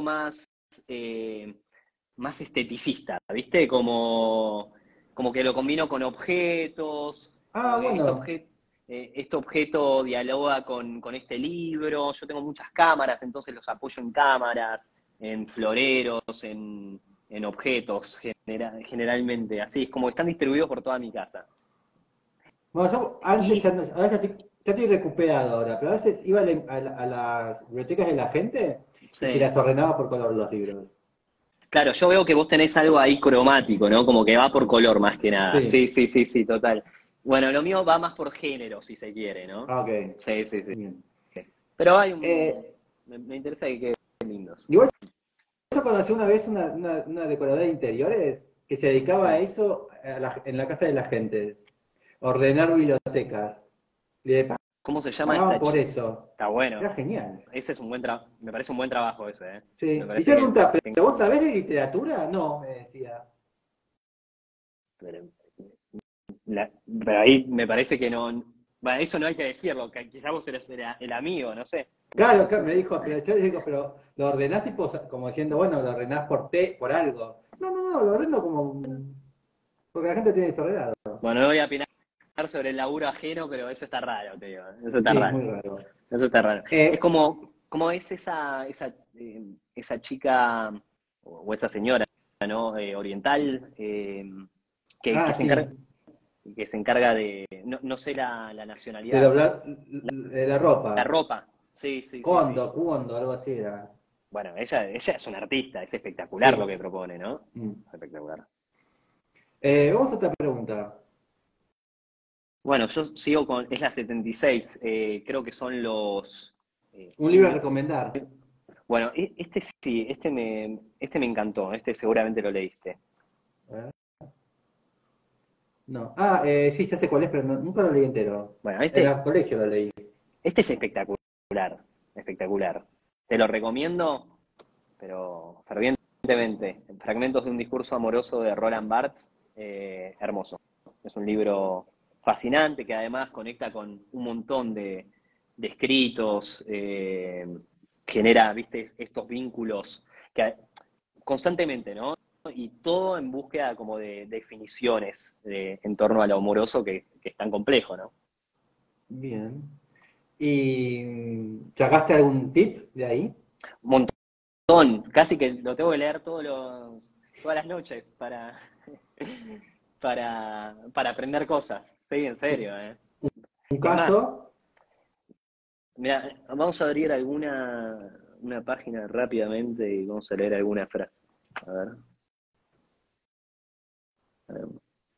más esteticista, ¿viste? Como que lo combino con objetos, Ah, como que bueno. este objeto dialoga con este libro. Yo tengo muchas cámaras, entonces los apoyo en cámaras, en floreros, en objetos, generalmente. Así es como están distribuidos por toda mi casa. Bueno, yo antes Y, ya, ahora ya estoy recuperado ahora, pero a veces iba a las bibliotecas de la gente y se sí. las ordenaba por color los libros. Claro, yo veo que vos tenés algo ahí cromático, ¿no? Como que va por color más que nada. Sí. Sí, sí, sí, sí, total. Bueno, lo mío va más por género, si se quiere, ¿no? Ah, ok. Sí, sí, sí. Bien. Pero Eh, me interesa que queden lindos. igual yo conocí una vez una decoradora de interiores que se dedicaba a Sí. eso en la casa de la gente, ordenar bibliotecas. Le ¿Cómo se llama pagaban esta por chica? eso. Está bueno. Era genial. Ese es un buen trabajo. Me parece un buen trabajo ese, ¿eh? Me Sí. Y yo parece le que preguntaba, ¿pero vos sabés de literatura? No, me decía. pero, pero ahí me parece que no. Bueno, eso no hay que decirlo, que quizás vos eres el amigo, no sé. Claro, claro, me dijo, pero yo le digo, pero lo ordenás tipo, como diciendo, bueno, lo ordenás por algo. No, no, no, lo ordeno como, porque la gente tiene desordenado. Bueno, no voy a opinar sobre el laburo ajeno, pero eso está raro, te digo. Eso está Sí, es raro. muy raro. Eso está raro. Es Eh, como es esa chica o esa señora, ¿no? Oriental, que se encarga, sí, que se encarga de, no sé la de nacionalidad, doblar la la ropa. ropa. Sí, sí, sí, sí. Cuondo, algo así era. Bueno, ella es una artista, es espectacular lo Sí. que propone, ¿no? Mm. Espectacular. Vamos a otra pregunta. Bueno, yo sigo es la 76, creo que son Un libro a un recomendar. bueno, este sí, este me encantó, este seguramente lo leíste. A ver. No. Sí, ya sé cuál es, pero nunca lo leí entero. Bueno, En el colegio lo leí. este es espectacular, espectacular. Te lo recomiendo, pero fervientemente. Fragmentos de un discurso amoroso de Roland Barthes, hermoso. Es un libro fascinante que además conecta con un montón de escritos, genera, viste, estos vínculos que constantemente, ¿no? Y todo en búsqueda como de definiciones en torno a lo amoroso que es tan complejo, ¿no? Bien. ¿Y sacaste algún tip de ahí? Un montón, casi que lo tengo que leer todas las noches para aprender cosas. Sí, en serio, ¿eh? Un Es más, caso. mira, vamos a abrir una página rápidamente y vamos a leer alguna frase. A ver, a ver.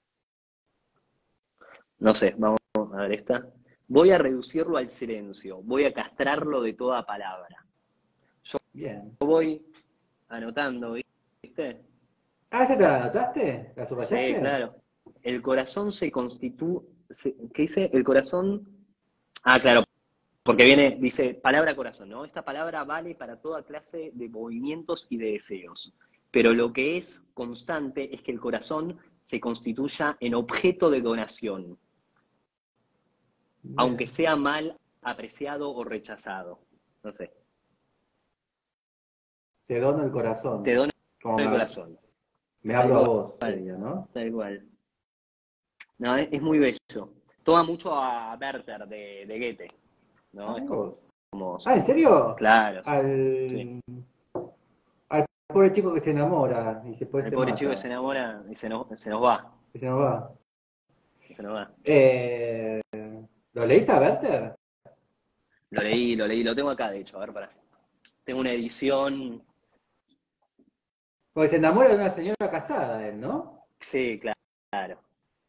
No sé, vamos a ver esta. Voy a reducirlo al silencio, voy a castrarlo de toda palabra. Bien. voy anotando, ¿viste? Ah, ¿esta te la anotaste? ¿La Sí, subrayaste? claro. El corazón se constituye, ¿qué dice? El corazón, claro, porque dice palabra corazón, ¿no? Esta palabra vale para toda clase de movimientos y de deseos, pero lo que es constante es que el corazón se constituya en objeto de donación, aunque Bien. sea mal apreciado o rechazado. No sé, Te dono el te corazón. dona Como el corazón, me tal hablo a vos, cual, sería, ¿no? tal cual. No, es muy bello. Toma mucho a Werther de Goethe, Ah, ¿no? Es mira vos. como, Ah, ¿en serio? claro, sí. Al, al pobre chico que se enamora y después El se pobre chico que mata. se enamora y se nos va, Que se nos va. se nos va. Eh, ¿Lo leíste a Werther? Lo leí, lo tengo acá, de hecho, a ver, para. Tengo una edición, Porque se enamora de una señora casada, él, ¿no? sí, claro.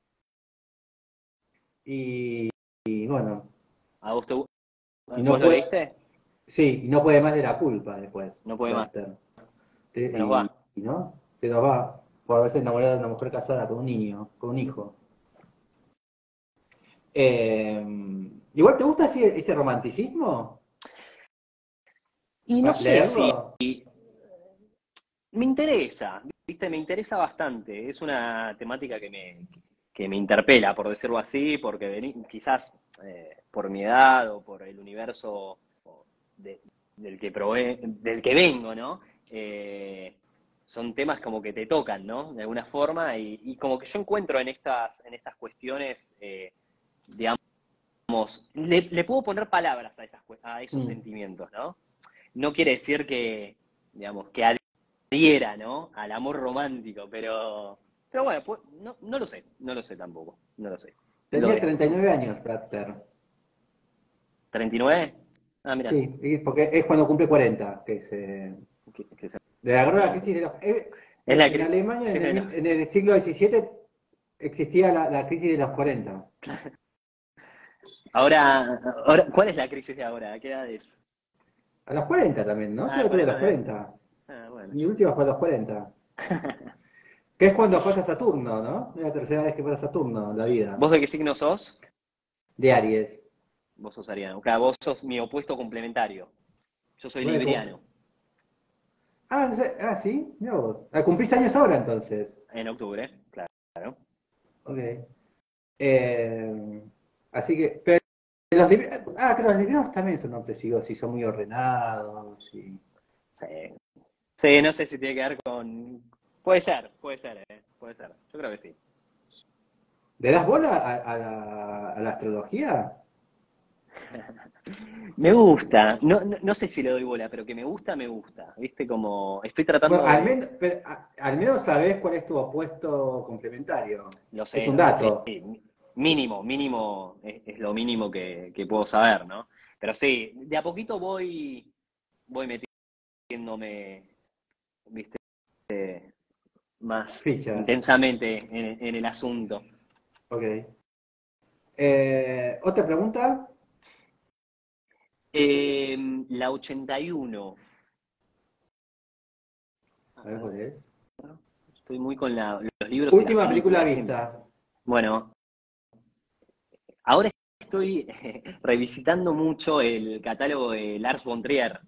Y bueno, ¿A vos, y vos no lo puede, leíste? sí, y no puede más de la culpa después, No puede más, Werther. se nos Y, va. y no, se nos va por haberse enamorado de una mujer casada con un niño, con un hijo. Eh, Igual te gusta así ese romanticismo, Y no sé si leerlo. me interesa, ¿viste? Me interesa bastante. Es una temática que me interpela, por decirlo así, porque quizás por mi edad o por el universo de- del que vengo, ¿no? Son temas como que te tocan, ¿no? De alguna forma, y como que yo encuentro en estas cuestiones, digamos, le puedo poner palabras a esos Mm. sentimientos, ¿no? No quiere decir que, digamos, que adhiera, ¿no? Al amor romántico, pero bueno, pues, no lo sé, no lo sé tampoco, no lo sé. Lo Tenía dejo. 39 años, Werther. ¿39? Ah, mira, Sí, porque es cuando cumple 40, que se de la guerra de la va. crisis de los... Es la en Alemania crisis de los... en el siglo XVII existía la crisis de los 40. Ahora, ¿cuál es la crisis de ahora? ¿A qué edad es? A los 40 también, ¿no? Yo Ah, la tuve a 40 los también. 40. Bueno. Mi última fue a los 40. Que es cuando pasa Saturno, ¿no? Es la tercera vez que pasa Saturno en la vida. ¿Vos de qué signo sos? De Aries. Vos sos ariano. Claro, vos sos mi opuesto complementario. Yo soy Bueno, libriano, no sé, sí, mira vos. Cumplís años ahora entonces. en octubre, claro. Ok. Eh, Así que. Pero que los libros también son obsesivos y son muy ordenados. Sí. Sí, no sé si tiene que ver con... puede ser. Yo creo que sí. ¿Le das bola a la astrología? Me gusta, no sé si le doy bola, pero que me gusta, me gusta. ¿Viste? Como estoy Bueno, tratando de... al menos sabés cuál es tu opuesto complementario. Lo Es sé, un lo sé, sí. dato. Mínimo, es lo mínimo que puedo saber, ¿no? Pero sí, de a poquito voy metiéndome, ¿viste? Más Fichas. intensamente en el asunto. Ok. ¿Otra pregunta? La 81. A ver cuál es. Estoy muy con los libros y las Última película películas. vista. Bueno, ahora estoy revisitando mucho el catálogo de Lars von Trier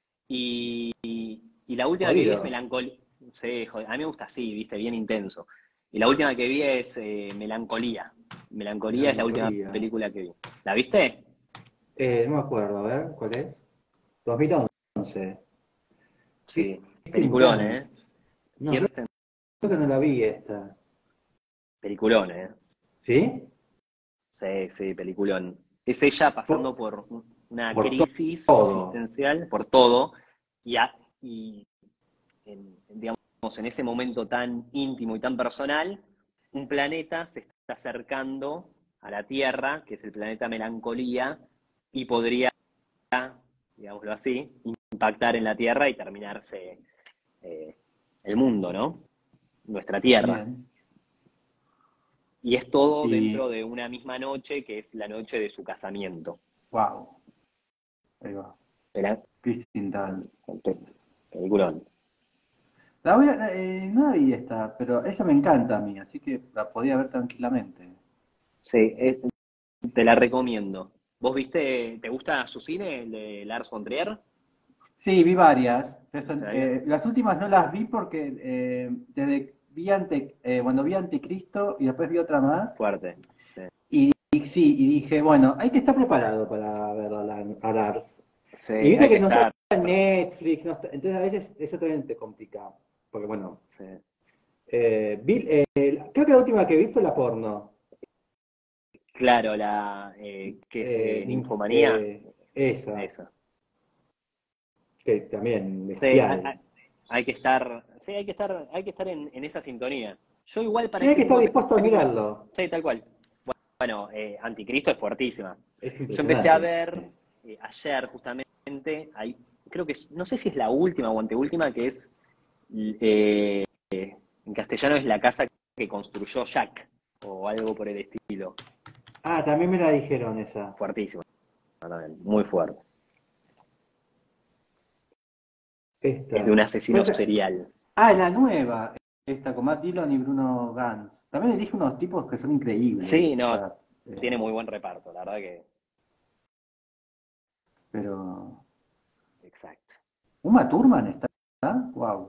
y la última que vi es Jodido. Melancolía. Sí, joder, a mí me gusta así, viste, bien intenso. Y la última que vi es Melancolía. Melancolía es la última Melancolía. película que vi. ¿La viste? No me acuerdo, a ver, ¿cuál es? 2011. Sí, Kirsten peliculón, ¿eh? Dunst. No, creo, Kirsten, creo que no la vi esta. peliculón, ¿eh? ¿Sí? Sí, sí, peliculón. Es ella Por, pasando por una por crisis todo. existencial, por todo, y digamos, en ese momento tan íntimo y tan personal, un planeta se está acercando a la Tierra, que es el planeta Melancolía, y podría, digámoslo así, impactar en la Tierra y terminarse eh, el mundo, ¿no? Nuestra Tierra. Bien. Y es todo Y, dentro de una misma noche, que es la noche de su casamiento. wow. Ahí va. Kristen Dunst. Peliculón. No la vi esta, pero ella me encanta a mí, así que la podía ver tranquilamente. Sí, te la recomiendo. ¿Vos viste, te gusta su cine, el de Lars von Trier? Sí, vi varias. ¿Sabía? Las últimas no las vi porque cuando vi Anticristo y después vi otra más. Fuerte. Sí. Y sí, y dije, bueno, hay que estar preparado para ver a Lars. Sí, Y viste hay que que no está estar. en Netflix, entonces a veces eso también te complica. Porque bueno, Sí. creo que la última que vi fue la porno. Claro, que es ninfomanía. Esa, Esa. que también Sí, bestial. hay que estar, sí, hay que estar en esa sintonía. Yo igual para Sí, hay este que estar tipo de dispuesto a películas, mirarlo. sí, tal cual. Bueno, Anticristo es fuertísima. Es Yo empecé a impresionante. ver ayer justamente, creo que no sé si es la última o anteúltima, que es, en castellano es La casa que construyó Jack, o algo por el estilo. Ah, también me la dijeron esa. Fuertísima también, muy fuerte. Es de Esta. un asesino serial. La nueva. Esta con Matt Dillon y Bruno Gantz. También elige unos tipos que son increíbles. Sí, O no, sea, tiene muy buen reparto, la verdad que. pero. Exacto. ¿Uma Thurman está? Wow.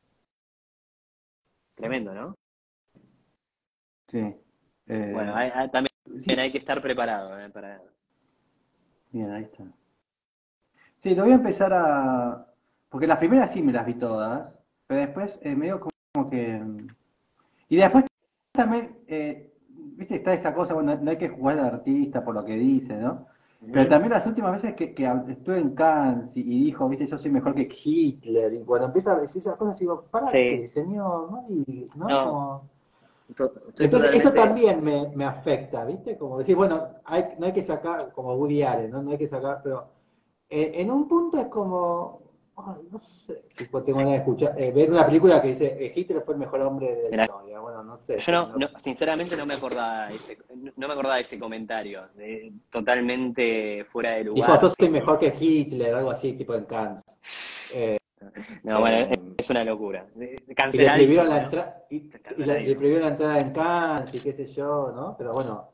Tremendo, ¿no? Sí. Bueno, Eh, también sí. hay que estar preparado, para. Bien, ahí está. Sí, lo voy a empezar a. Porque las primeras sí me las vi todas. Pero después medio como que. Y después también, viste, está esa cosa, bueno, no hay que jugar al artista por lo que dice, ¿no? Pero Ujú. también las últimas veces que estuve en Cannes y dijo, viste, yo soy mejor que Hitler, y cuando empieza a decir esas cosas, digo, ¿para Sí, qué, señor? ¿No? ¿No? no, Como... estoy Entonces, eso totalmente. también me afecta, ¿viste? Como decir, bueno, no hay que sacar, como Woody Allen, ¿no? No hay que sacar, pero en un punto es como, ay, no sé, tipo, tengo ganas de escuchar, ver una película que dice, Hitler fue el mejor hombre de la Mira, historia, bueno, no sé, yo señor. sinceramente no me acordaba de ese comentario, totalmente fuera de Dijo, lugar, yo soy sí. mejor que Hitler, algo así, tipo en Cannes. Eh, No, bueno, eh, es una locura. y le prohibieron Canceladísimo, la ¿no? entrada, le Canceladísimo. prohibieron la entrada en Cannes y qué sé yo, ¿no? Pero bueno,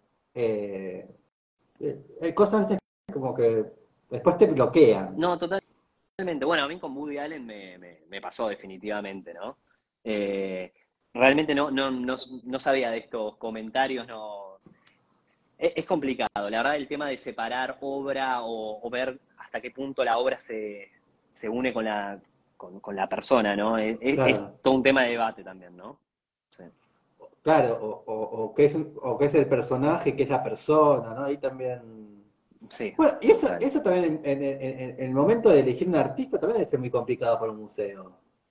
hay cosas, ¿viste? Como que después te bloquean. No, totalmente. Bueno, a mí con Woody Allen me pasó definitivamente, ¿no? Eh, realmente no sabía de estos comentarios, no. Es complicado, la verdad, el tema de separar obra o ver hasta qué punto la obra se une con la persona, ¿no? Es Claro, todo un tema de debate también, ¿no? Sí, claro, o qué es el personaje, qué es la persona, ¿no? Ahí también. sí, Bueno, y total. eso también en el momento de elegir un artista también debe ser muy complicado para un museo.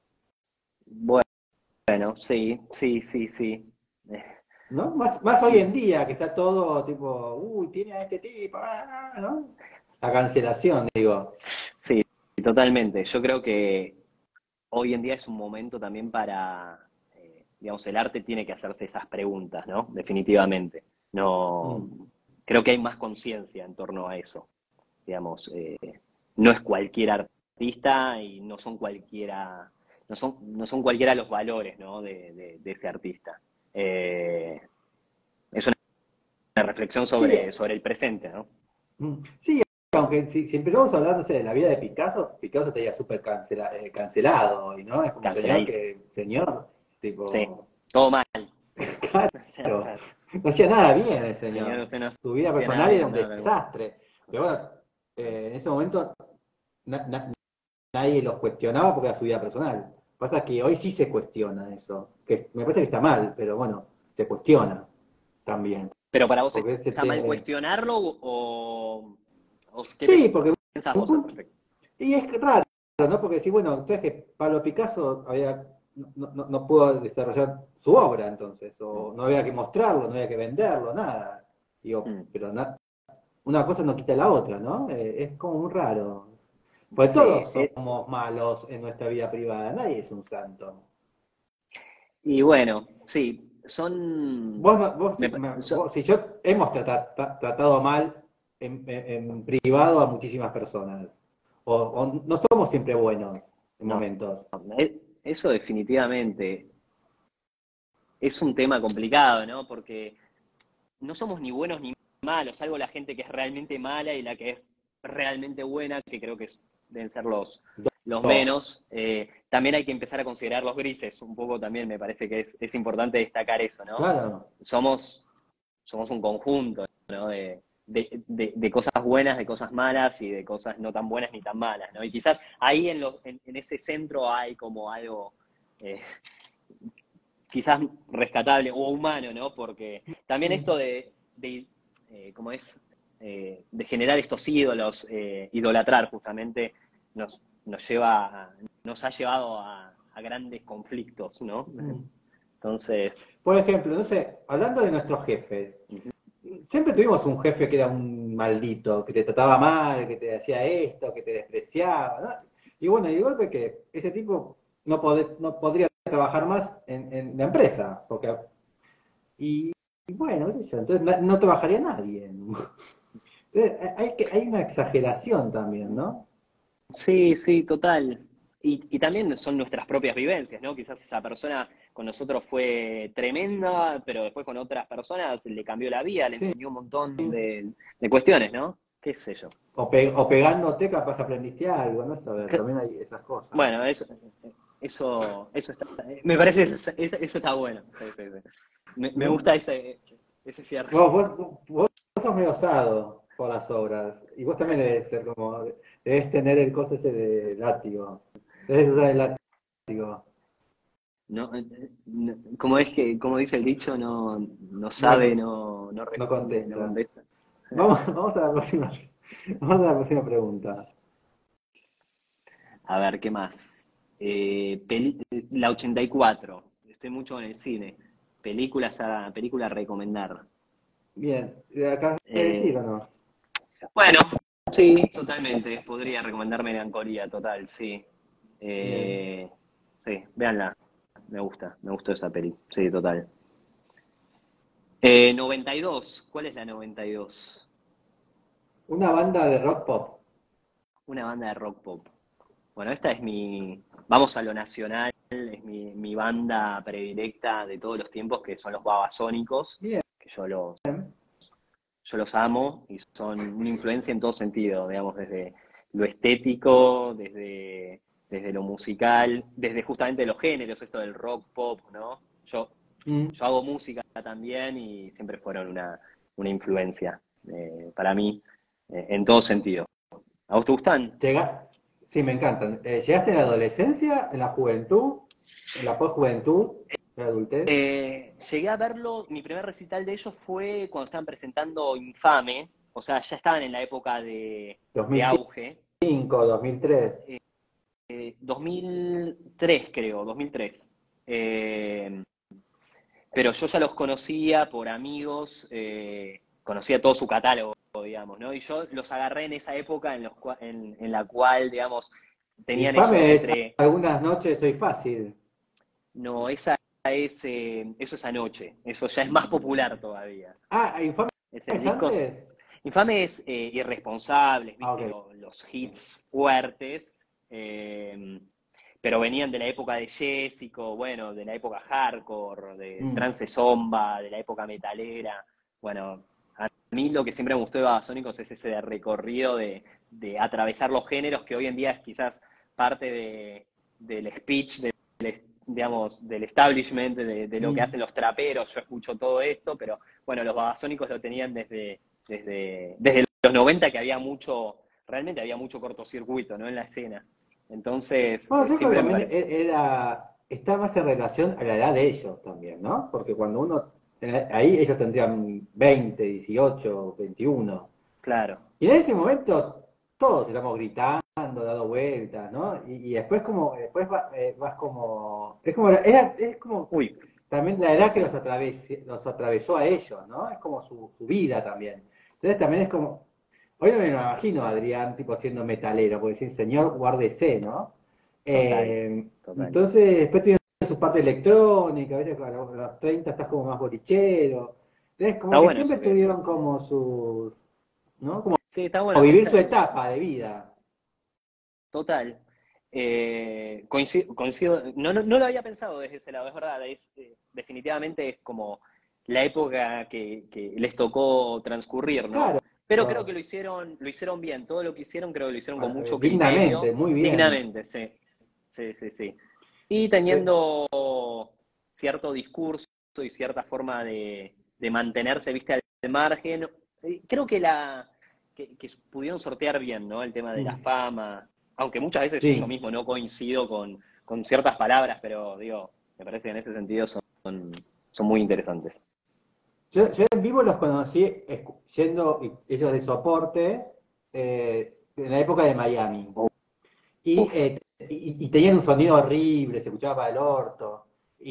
Bueno, sí, sí, sí, sí. Eh, ¿No? Más hoy en día, que está todo tipo, uy, tiene a este tipo, ¿no? La cancelación, digo. Sí, totalmente. Yo creo que hoy en día es un momento también para, digamos, el arte tiene que hacerse esas preguntas, ¿no? Definitivamente. No, Mm. creo que hay más conciencia en torno a eso. Digamos, no es cualquier artista y no son cualquiera los valores, ¿no? de ese artista. Es una reflexión Sí, sobre el presente, ¿no? sí, aunque si empezamos a hablar, no sé, de la vida de Picasso, Picasso estaría súper cancelado hoy, ¿no? Es como un Canceladísimo. señor, Sí, tipo, todo mal. claro, no hacía nada bien el Señor, señor. usted no Su vida hacía nada personal era bien, un ¿no? desastre. Pero bueno, en ese momento nadie los cuestionaba porque era su vida personal. Pasa que hoy sí se cuestiona eso, que me parece que está mal, pero bueno, se cuestiona también. Pero para vos Porque está mal cuestionarlo o qué sí, porque pensás un vos al punto, respecto. y es raro, ¿no? Porque si, bueno, entonces que Pablo Picasso no pudo desarrollar su obra entonces, Mm, o no había que mostrarlo, no había que venderlo, nada. Digo, mm. pero una cosa no quita la otra, ¿no? Es como muy raro. Pues Sí, todos somos malos en nuestra vida privada, nadie es un santo. y bueno, sí, son, Vos, me pa- so- si yo hemos tratado mal en privado a muchísimas personas. o no somos siempre buenos en No, momentos. eso definitivamente es un tema complicado, ¿no? Porque no somos ni buenos ni malos, salvo la gente que es realmente mala y la que es realmente buena, que creo que deben ser los Dos. menos. También hay que empezar a considerar los grises, un poco también me parece que es importante destacar eso, ¿no? Claro. Somos, somos un conjunto, ¿no? De cosas buenas, de cosas malas y de cosas no tan buenas ni tan malas, ¿no? Y quizás ahí en ese centro hay como algo eh, quizás rescatable o humano, ¿no? Porque también Mm. esto ¿cómo es? De generar estos ídolos, idolatrar justamente, nos ha llevado a grandes conflictos, ¿no? Mm. Entonces, Por ejemplo, no sé, hablando de nuestros jefes, ujú. siempre tuvimos un jefe que era un maldito, que te trataba mal, que te hacía esto, que te despreciaba, ¿no? Y bueno, y de golpe que ese tipo no podría trabajar más en la empresa, porque y bueno, qué sé yo, entonces no trabajaría nadie. Entonces, hay una exageración también, ¿no? Sí, sí, total. Y también son nuestras propias vivencias, ¿no? Quizás esa persona con nosotros fue tremenda, pero después con otras personas le cambió la vida, le Sí. enseñó un montón de cuestiones, ¿no? ¿Qué sé yo? O pegándote capaz aprendiste algo, ¿no? Saber, también hay esas cosas. Bueno, eso está, me parece eso está bueno. Sí, sí, sí. Me ¿No? gusta ese cierre. Vos sos medio osado por las obras, y vos también debes ser como, debes tener el coso ese de látigo, debes usar el látigo. No, como es que, como dice el dicho, no No, sabe, no no responde, no contesta. contesta. Vamos a la próxima, vamos a la próxima pregunta. A ver, ¿qué más? La 84. Estoy mucho en el cine. Película a recomendar. Bien, ¿de acá de decir Eh, o no? bueno, sí, totalmente. Podría recomendar Melancolía, total, sí. Bien. Eh, sí, véanla. Me gustó esa peli. Sí, total. 92. ¿Cuál es la 92? Una banda de rock pop. Una banda de rock pop. Bueno, esta es vamos a lo nacional, es mi banda predilecta de todos los tiempos, que son los Babasónicos, Bien. que yo los amo y son una influencia en todo sentido, digamos, desde lo estético, desde lo musical, desde justamente los géneros, esto del rock pop, ¿no? Mm. Yo hago música también y siempre fueron una influencia para mí en todo sentido. ¿A vos te gustan? Llega... Sí, me encantan. ¿Llegaste en la adolescencia, en la juventud, en la posjuventud, en la adultez? Llegué a verlo, mi primer recital de ellos fue cuando estaban presentando Infame, o sea, ya estaban en la época de auge. 2005, 2003. 2003 creo, 2003. Eh, pero yo ya los conocía por amigos, conocía todo su catálogo, digamos, ¿no? Y yo los agarré en esa época en la cual, digamos, tenían eso Infame es entre, algunas noches soy fácil. no, eso es anoche, eso ya es más popular todavía. Ah, Infame Ese es disco antes. Infames, irresponsables, Ah, viste, ok. los hits fuertes, eh, pero venían de la época de Jessico, bueno, de la época hardcore, de Mm. Trance Zomba, de la época metalera. Bueno, a mí lo que siempre me gustó de Babasónicos es ese de recorrido de atravesar los géneros, que hoy en día es quizás parte del speech, digamos, del establishment, de lo que Mm. hacen los traperos. Yo escucho todo esto, pero bueno, los Babasónicos lo tenían desde los 90 que realmente había mucho cortocircuito, ¿no? En la escena. Entonces, Bueno, yo creo que siempre me también parece. está más en relación a la edad de ellos también, ¿no? Porque cuando ahí ellos tendrían 20, 18, 21. Claro, Y en ese momento todos estamos gritando, dando vueltas, ¿no? Y después después vas como, es como uy, también la edad que sí, los atravesó a ellos, ¿no? Es como su vida también. Entonces también es como, hoy no me lo imagino a Adrián tipo siendo metalero, porque decir, señor, guárdese, ¿no? total, total. Entonces después tiene su parte electrónica, ¿viste? A los 30 estás como más bolichero. Entonces como Está que bueno siempre eso que tuvieron decís. como sus, ¿no? Como Sí, está o bueno. vivir su etapa de vida. total. Coincido, no lo había pensado desde ese lado, es verdad, definitivamente es como la época que les tocó transcurrir, ¿no? Claro, Pero creo que lo hicieron bien, todo lo que hicieron creo que lo hicieron con mucho dignamente, criterio, muy bien. dignamente, sí, sí, sí, sí. Y Eh, teniendo cierto discurso y cierta forma de mantenerse, viste, al margen. Creo que pudieron sortear bien, ¿no? El tema de la mm, fama, aunque muchas veces yo sí. mismo no coincido con ciertas palabras, pero digo, me parece que en ese sentido son muy interesantes. Yo en vivo los conocí yendo ellos de soporte en la época de Miami. Y, Uf, y tenían un sonido horrible, se escuchaba para el orto.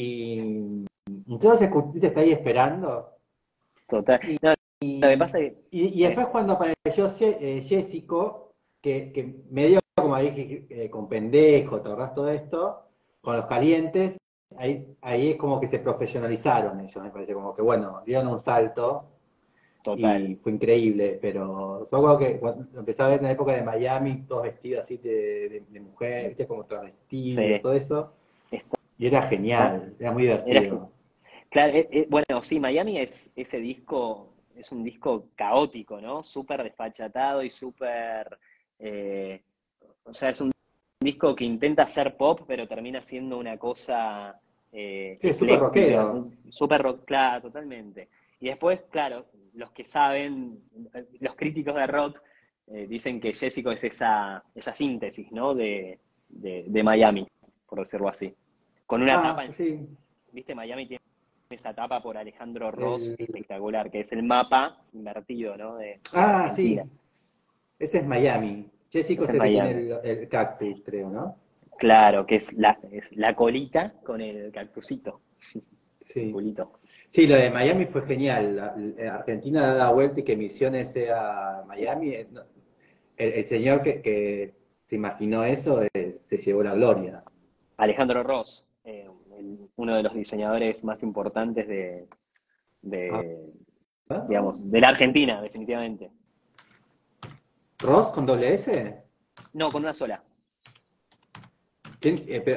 Y entonces te está ahí esperando. total. Y, No, lo que y, pasa es que, y después cuando apareció Jessico, que medio como ahí con pendejo, te ahorras todo esto, con los calientes, ahí es como que se profesionalizaron ellos, me parece, como que bueno, dieron un salto total. y fue increíble, pero yo creo que cuando empecé a ver en la época de Miami, todos vestidos así de mujer, viste, como travestidos, Sí, todo eso, está, y era genial, era muy era, divertido. claro, bueno, sí, Miami ese disco, es un disco caótico, ¿no? Súper desfachatado y súper, eh, o sea, es un disco que intenta ser pop, pero termina siendo una cosa Sí, es súper ecléctica, rockero. súper rock, claro, totalmente. Y después, claro, los que saben, los críticos de rock, dicen que Jessico es esa síntesis, ¿no? De Miami, por decirlo así. Con una Ah, tapa, sí, viste, Miami tiene esa tapa por Alejandro Ross el, espectacular, que es el mapa invertido, ¿no? De la ah, Argentina. sí, ese es Miami. Jessico Es es en el que tiene Miami. el cactus, creo, ¿no? Claro, que es la colita con el cactusito, el Sí. culito. Sí, lo de Miami fue genial. Argentina da la vuelta y que Misiones sea Miami. No, el señor que se imaginó eso se llevó la gloria. Alejandro Ross, uno de los diseñadores más importantes Ah, de, ¿ah? digamos, de la Argentina, definitivamente. ¿Ross con doble S? No, con una sola. Pero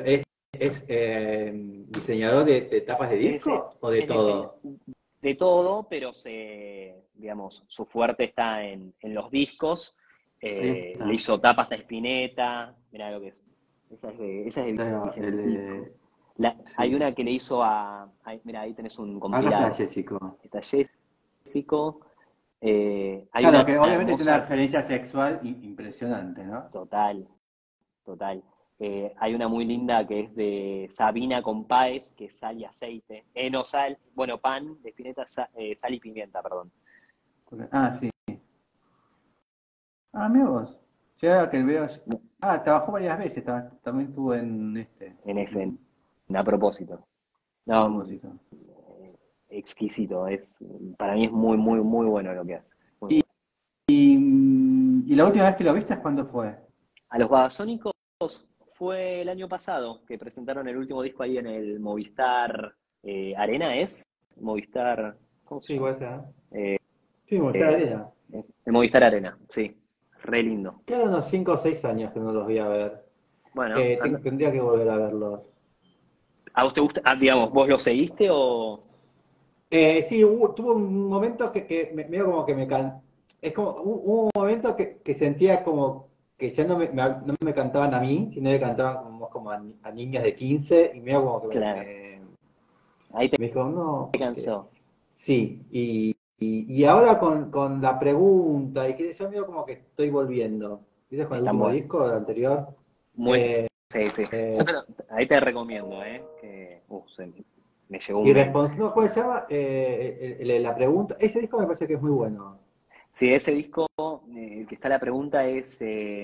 es diseñador de tapas de Es, disco o de es diseño todo? de todo, pero digamos, su fuerte está en los discos. Ahí Le está. hizo tapas a Spinetta, mirá lo que es. Esa es de Vicentico. El, Hay sí. una que le hizo mira, ahí tenés un Acá está compilado. Jessico. Está Jessico. Hay Claro, una que obviamente tiene una hermosa, referencia sexual impresionante, ¿no? total, total. Hay una muy linda que es de Sabina con Páez, que es sal y aceite. No sal, bueno, pan de Spinetta, sal y pimienta, perdón. Ah, sí. Ah, mira vos. Ya que veo. Ah, trabajó varias veces, también estuvo en En ese, en a propósito. a No, propósito. exquisito, para mí es muy, muy, muy bueno lo que hace. Muy Y, bueno. y la última vez que lo viste, ¿cuándo fue? A los Babasónicos fue el año pasado que presentaron el último disco ahí en el Movistar Arena, ¿es? Movistar, ¿cómo se Sí, llama? igual sea. Eh, Sí, Movistar Arena. el Movistar Arena, sí, re lindo. Quedan unos 5 o 6 años que no los voy a ver. Bueno, Tendría que volver a verlos. ¿a vos te gusta? Digamos, ¿vos lo seguiste o...? Sí, tuvo un momento que medio como que es como, hubo un momento que sentía como que ya no me cantaban a mí, sino que cantaban como a niñas de 15 y medio como que Claro, ahí me dijo, no, te cansó. sí, y ahora con la pregunta y que yo medio como que estoy volviendo. ¿Viste con el Están último buenos. disco, el anterior? Muy, Eh, sí, sí. Ahí te recomiendo, que me llegó un y mail. no, ¿cómo se llama? La pregunta, ese disco me parece que es muy bueno. Sí, ese disco, el que está la pregunta es.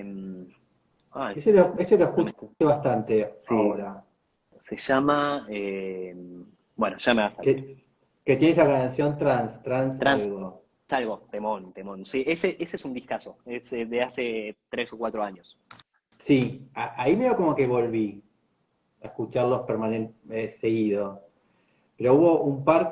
Ay, Ese lo no me escucho está. bastante Sí, ahora. se llama. Bueno, ya me va a salir. Que tiene esa canción trans Trans algo. algo, temón, temón. Sí, ese es un discazo. Es de hace 3 o 4 años. Sí, ahí medio como que volví a escucharlos permanentemente, seguido. Pero hubo un par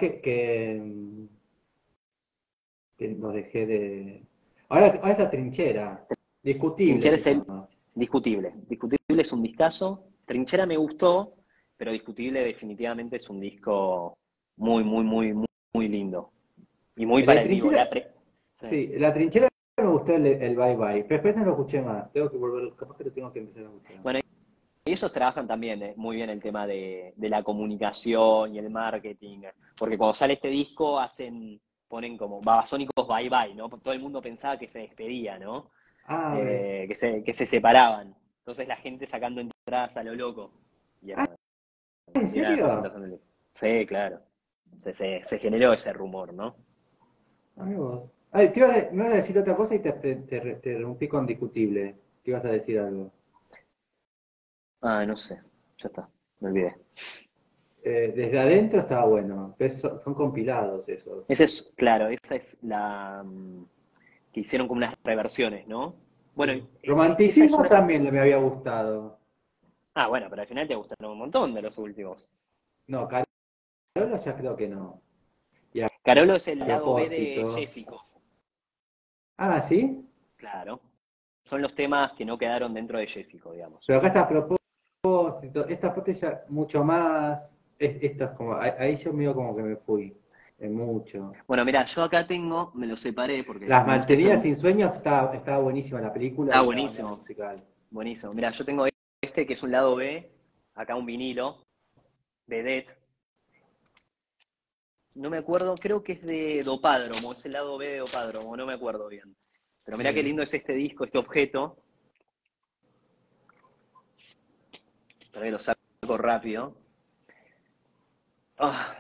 que los dejé de... Ahora es la trinchera. Trincher Discutible se es el. llama. Discutible. Discutible es un discazo. Trinchera me gustó, pero Discutible definitivamente es un disco muy, muy, muy, muy, muy lindo. Y muy La de para el vivo. Trinchera, Sí. sí, la Trinchera me gustó el Bye Bye, pero después no lo escuché más. Tengo que volver, capaz que lo tengo que empezar a escuchar. Bueno, y ellos trabajan también muy bien el tema de la comunicación y el marketing, porque cuando sale este disco ponen como Babasónicos Bye Bye, ¿no? Todo el mundo pensaba que se despedía, ¿no? Ah, ok. Que se separaban. Entonces la gente sacando entradas a lo loco. Y Ah, era, ¿en y era la serio? presentación del disco. Sí, claro. Se generó ese rumor, ¿no? Amigos. Ay, me ibas a decir otra cosa y te rompí con discutible. Te ibas a decir algo. Ah, no sé. Ya está. Me olvidé. Desde adentro estaba bueno, pero son compilados esos. Esa es, claro, esa es que hicieron como unas reversiones, ¿no? Bueno, Sí. esa es Romanticismo una. también me había gustado. Ah, bueno, pero al final te gustaron un montón de los últimos. No, Carola ya creo que no. Y a Carolo es el lado B de propósito. Jessico, Ah, ¿sí? claro. Son los temas que no quedaron dentro de Jessico, digamos. Pero acá está a propósito. Esta parte ya mucho más. Esto es como. Ahí yo medio como que me fui. En mucho. Bueno, mira, yo acá me lo separé porque Las me gusta esto. mantenidas sin sueños estaba buenísima la película Está y la banda buenísimo, musical. buenísimo. Mira, yo tengo este que es un lado B, acá un vinilo, Vedette. No me acuerdo, creo que es de Dopádromo, es el lado B de Dopádromo, no me acuerdo bien. Pero mira qué Sí. lindo es este disco, este objeto. Para que lo saco rápido. Ah,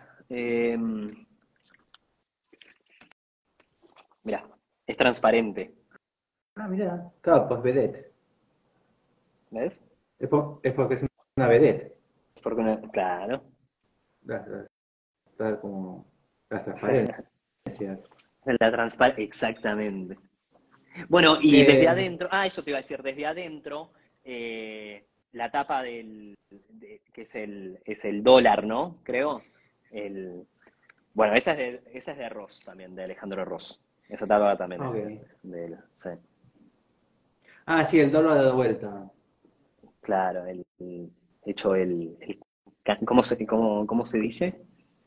mira, es transparente. Ah, mira. Claro, pues vedette. ¿Ves? Es porque es una vedette. Porque claro. Está como las transparencias. La transparencia, exactamente. Bueno, y desde Eh, adentro, eso te iba a decir, desde adentro, la tapa que es el dólar, ¿no? Creo. El, bueno, esa es de Ross también, de Alejandro Ross. Esa tapa también es ok. de él, sí. Ah, sí, el dólar de vuelta. Claro, hecho ¿cómo se dice?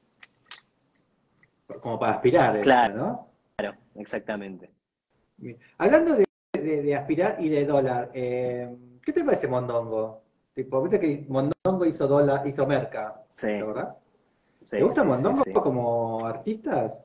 Como para aspirar era, Claro, ¿no? exactamente. Hablando de aspirar y de dólar, ¿qué te parece Mondongo? Tipo, viste que Mondongo hizo dólar, hizo merca, ¿la Sí, verdad? ¿Te sí, gusta sí, sí, Mondongo sí. como artistas?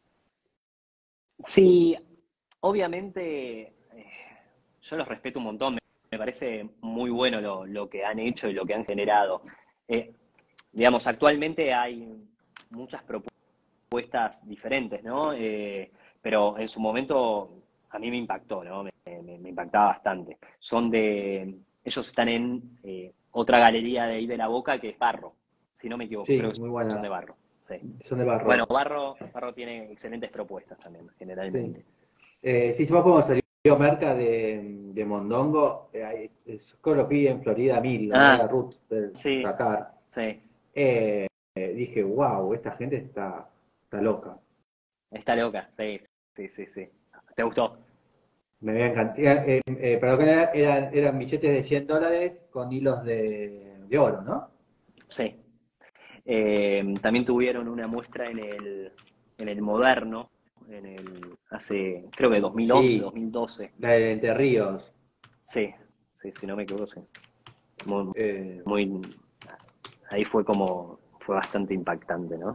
Sí, obviamente, yo los respeto un montón, me parece muy bueno lo que han hecho y lo que han generado. Eh, digamos, actualmente hay muchas propuestas diferentes, ¿no? Pero en su momento a mí me impactó, ¿no? Me impactaba bastante. Ellos están en otra galería de ahí de La Boca que es Barro, si no me equivoco, creo Sí, que muy son de buena. Barro, sí. Son de Bueno, barro. Barro tiene excelentes propuestas también, Sí. generalmente. Sí, yo me acuerdo cuando salió merca de Mondongo, creo que lo vi en Florida 1000, donde Ah, era Ruth del sí, Dakar. sí, Dije, wow, esta gente está loca. está loca, sí, sí, sí, sí. ¿Te gustó? Me había encantado. Pero que eran billetes de $100 con hilos de oro, ¿no? Sí. También tuvieron una muestra en el Moderno, hace, creo que 2011, Sí, 2012. la de Entre Ríos. Sí, sí, si no me equivoco, sí. Muy, Eh, muy, ahí fue bastante impactante, ¿no?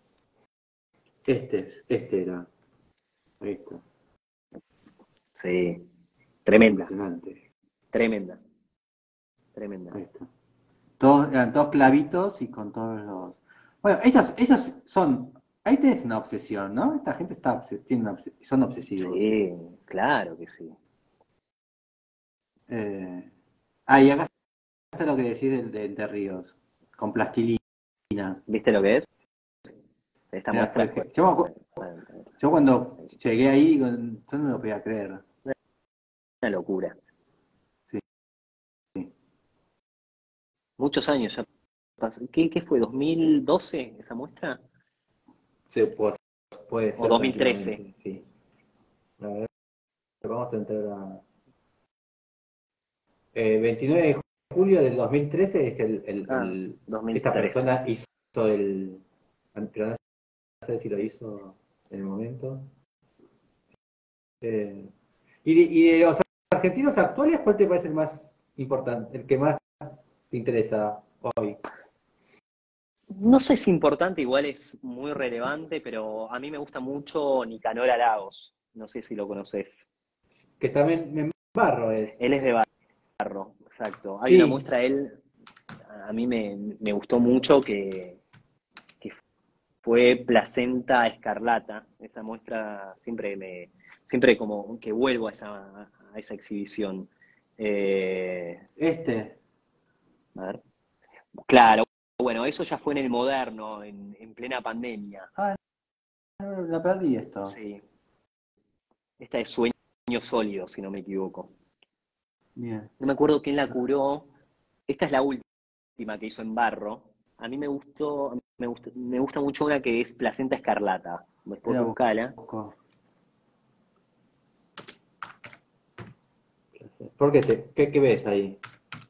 este era. Ahí está. Sí, tremenda, Impresionante. tremenda, tremenda. Ahí está. Eran todos clavitos y con todos los. Bueno, ellos son. Ahí tenés una obsesión, ¿no? Esta gente son obsesivos. Sí, claro que sí. Eh, y acá está lo que decís de Entre Ríos, con plastilina. ¿Viste lo que es? Esta Mira, muestra fue yo cuando llegué ahí, yo no lo podía creer. una locura. Sí, sí. Muchos años ya pasó. ¿Qué fue? ¿2012 esa muestra? Sí, puede ¿O ser 2013? tranquilamente, sí. A ver, vamos a entrar a. 29 de julio del 2013 es Ah, esta 2013. persona hizo el... Pero no sé si lo hizo en el momento. Eh, y de los argentinos actuales, ¿cuál te parece el más importante, el que más te interesa hoy? No sé si importante, igual es muy relevante, pero a mí me gusta mucho Nicanor Lagos. No sé si lo conoces. Que también me embarro es. Él es de Barro, exacto. Hay una Sí, muestra de él, a mí me gustó mucho, que fue Placenta Escarlata. Esa muestra siempre como que vuelvo a esa exhibición. este. A ver. Claro, bueno, eso ya fue en el moderno, en plena pandemia. Ah, no, la perdí esto. Sí. Esta es Sueño Sólido, si no me equivoco. Bien. No me acuerdo quién la curó. Esta es la última que hizo en barro. A mí me gusta mucho una que es Placenta Escarlata. Después Era buscala. busco. ¿Por qué qué ves ahí?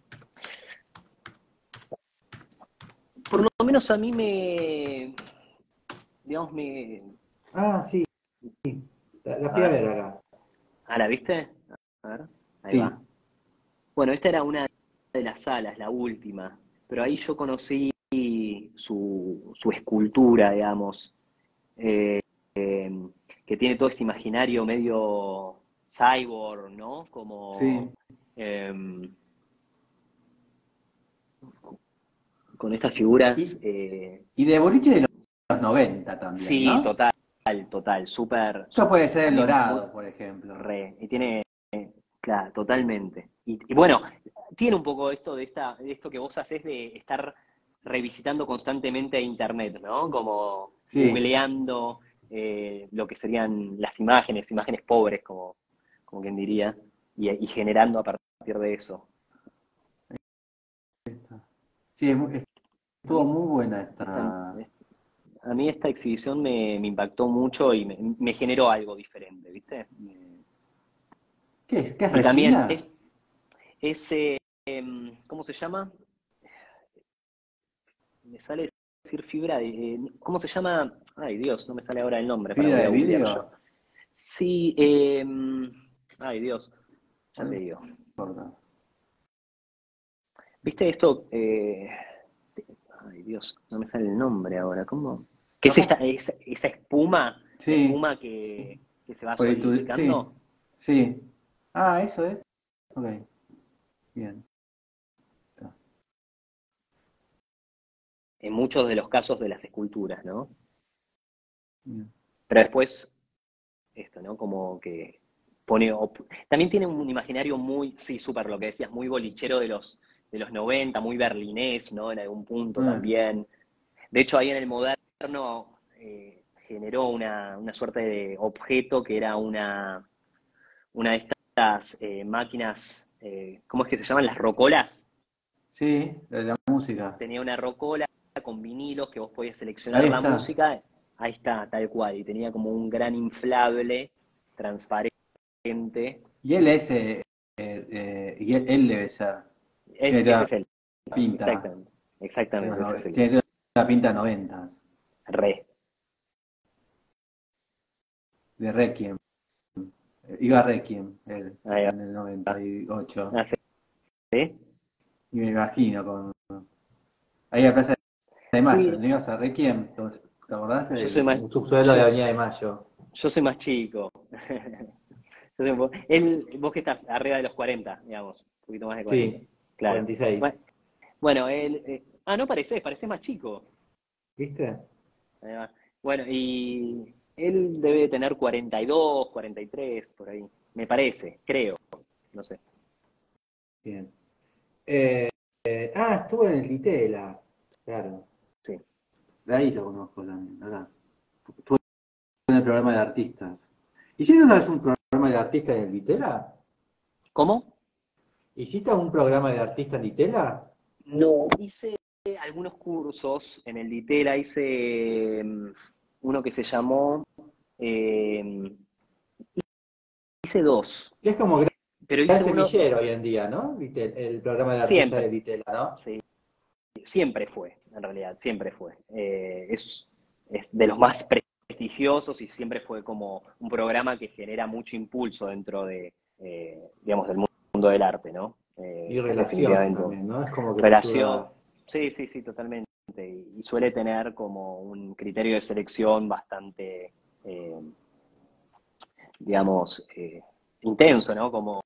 Por lo menos a mí digamos, Ah, sí, la a fui a ver, ver acá. ¿ah, la viste? A ver, ahí Sí. va. Bueno, esta era una de las salas, la última, pero ahí yo conocí su escultura, digamos, eh, que tiene todo este imaginario medio cyborg, ¿no? Sí. Como eh, con estas figuras, Y, y de boliche de los 90 también, sí, ¿no? total, total, súper, Esto puede ser el también muy Dorado, por ejemplo. y tiene, claro, totalmente. Y bueno, tiene un poco esto de esto que vos haces de estar revisitando constantemente internet, ¿no? Como Sí. googleando lo que serían las imágenes pobres, como quien diría, y generando a partir de eso. Sí, A estuvo mí muy buena esta, esta. a mí esta exhibición me impactó mucho y me generó algo diferente, ¿viste? ¿Qué es? ¿Qué es Y también resina? es ¿cómo se llama? Me sale decir fibra de, ¿cómo se llama? Ay, Dios, no me sale ahora el nombre, para ¿Fibra voy de a googlear yo. vidrio? Sí, ay, Dios, ya No te digo. importa. ¿Viste esto? Ay, Dios, no me sale el nombre ahora. ¿Cómo? ¿Qué es Capaz. esa espuma? La Sí. espuma que se va Sí. solidificando. Sí. Ah, eso es. Ok. Bien. Está. En muchos de los casos de las esculturas, ¿no? Bien. Pero después, esto, ¿no? Como que también tiene un imaginario muy, sí, súper lo que decías, muy bolichero de los 90, muy berlinés, ¿no? En algún punto Ah, también. De hecho, ahí en el moderno generó una suerte de objeto que era una de estas máquinas, ¿cómo es que se llaman? Las rocolas. sí, la música. Tenía una rocola con vinilos que vos podías Ahí seleccionar la está. música. Ahí está, tal cual. Y tenía como un gran inflable transparente. Y él es. Y él debe ser. Tiene Ese toda es él. la pinta. Exactamente. Exactamente, ese es el Tiene toda la pinta 90. re. De Requiem. Iba a Requiem, él, Ahí en el 98. va. ¿Sí? Y me imagino con. Ahí a Plaza de Mayo, Sí, ¿no ibas a Requiem? ¿Te acordás? yo soy más, Un subsuelo de yo, Avenida de Mayo. yo soy más chico. Vos que estás arriba de los 40, digamos, un poquito más de 40. Sí, Claro. 46. Bueno, él. No parecés más chico. ¿Viste? Ahí va. Bueno, y él debe tener 42, 43, por ahí. Me parece, creo. No sé. Bien. Estuve en el Litela. Claro. Sí. De ahí lo conozco también, ¿verdad? Estuve en el programa de artistas. ¿Hiciste una vez un programa de artistas en el Litela? ¿Cómo? ¿Hiciste un programa de artista en Litela? No, hice algunos cursos en el Ditela, hice uno que se llamó, eh, hice dos. Es como pero Es hice uno semillero hoy en día, ¿no? El programa de artista de siempre, Vitela, ¿no? sí, siempre fue, en realidad, siempre fue. Es de los más prestigiosos y siempre fue como un programa que genera mucho impulso dentro de, digamos, del mundo del arte, ¿no? Y relación Definitivamente. también, ¿no? Es como que te Relación, ayuda. sí, sí, sí, totalmente. Y suele tener como un criterio de selección bastante, eh, digamos, intenso, ¿no? Como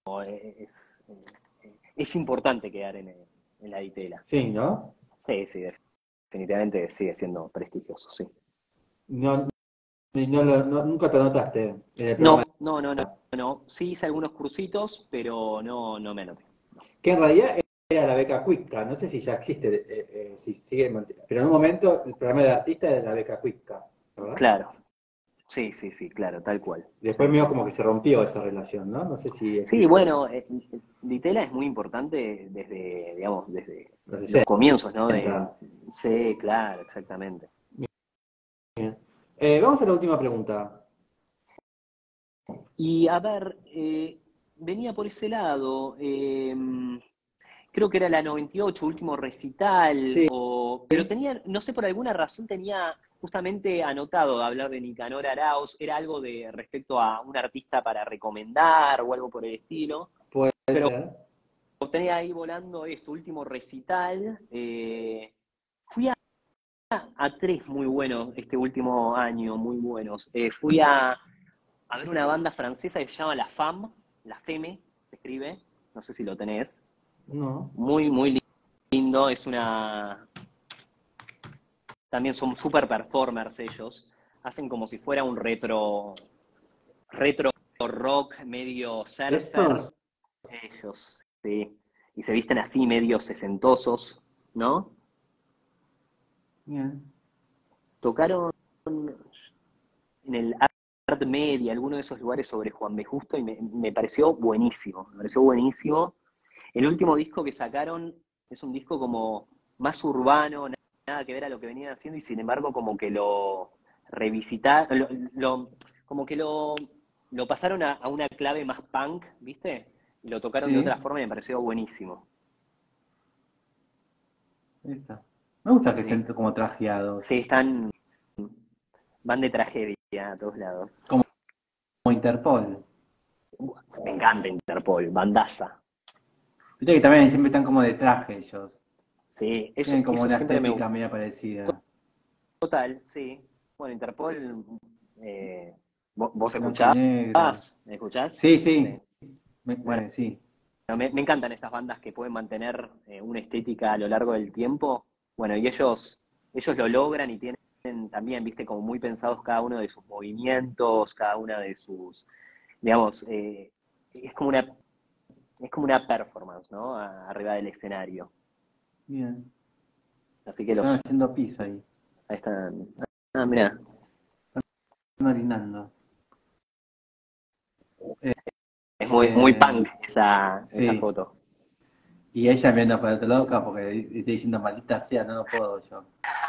es importante quedar en la ditela. Sí, ¿no? Sí, sí, definitivamente sigue siendo prestigioso, sí. No, nunca te anotaste en el programa. No, no, no, no, no. Sí hice algunos cursitos, pero no me anoté. Que en realidad era la beca Cuitca, no sé si ya existe, si sigue, pero en un momento el programa de artista era la beca Cuitca, ¿verdad? Claro, sí, sí, sí, claro, tal cual. Después Sí, medio sí. como que se rompió esa relación, ¿no? No sé si Sí, existe bueno, Ditela es muy importante desde, digamos, desde los los 60. comienzos, ¿no? Sí, claro, exactamente. Bien. Vamos a la última pregunta. Y a ver, venía por ese lado, creo que era la 98, último recital, Sí, pero tenía, no sé, por alguna razón tenía justamente anotado hablar de Nicanor Arauz, era algo de respecto a un artista para recomendar o algo por el estilo, puede pero ser. tenía ahí volando esto, último recital, fui a tres muy buenos este último año, muy buenos. Fui a ver una banda francesa que se llama La Femme, se escribe, no sé si lo tenés, No. muy, muy lindo, es una, también son super performers ellos, hacen como si fuera un retro rock medio surfer, ¿Estos? ellos, sí, y se visten así medio sesentosos, ¿no? Bien. Tocaron en el Art Media, alguno de esos lugares sobre Juan B. Justo, y me pareció buenísimo, me pareció buenísimo. El último disco que sacaron es un disco como más urbano, nada que ver a lo que venían haciendo, y sin embargo como que lo revisitaron, como que lo pasaron a una clave más punk, ¿viste? Y lo tocaron de Sí, otra forma y me pareció buenísimo. ahí está. Me gusta que estén Sí, como trajeados. sí, van de tragedia a todos lados. Como Interpol. Me encanta Interpol, bandaza. Viste que también siempre están como de traje ellos. Sí, Tienen como eso una siempre me estética gustó. media parecida. Total, sí. Bueno, Interpol, ¿vos Blanco y escuchás? negro. ¿Me escuchás? Sí, Sí. sí. Bueno, Sí. me encantan esas bandas que pueden mantener una estética a lo largo del tiempo. Bueno, y ellos lo logran y tienen también, viste, como muy pensados cada uno de sus movimientos, cada una de sus, digamos, es como una, es como una performance, ¿no? Arriba del escenario. Bien. Así que Están los, haciendo pizza ahí. ahí están. Ah, mira, Están orinando. Eh, es muy, muy punk esa sí. foto. Y ella viendo para otro loca porque está diciendo maldita sea, no puedo yo.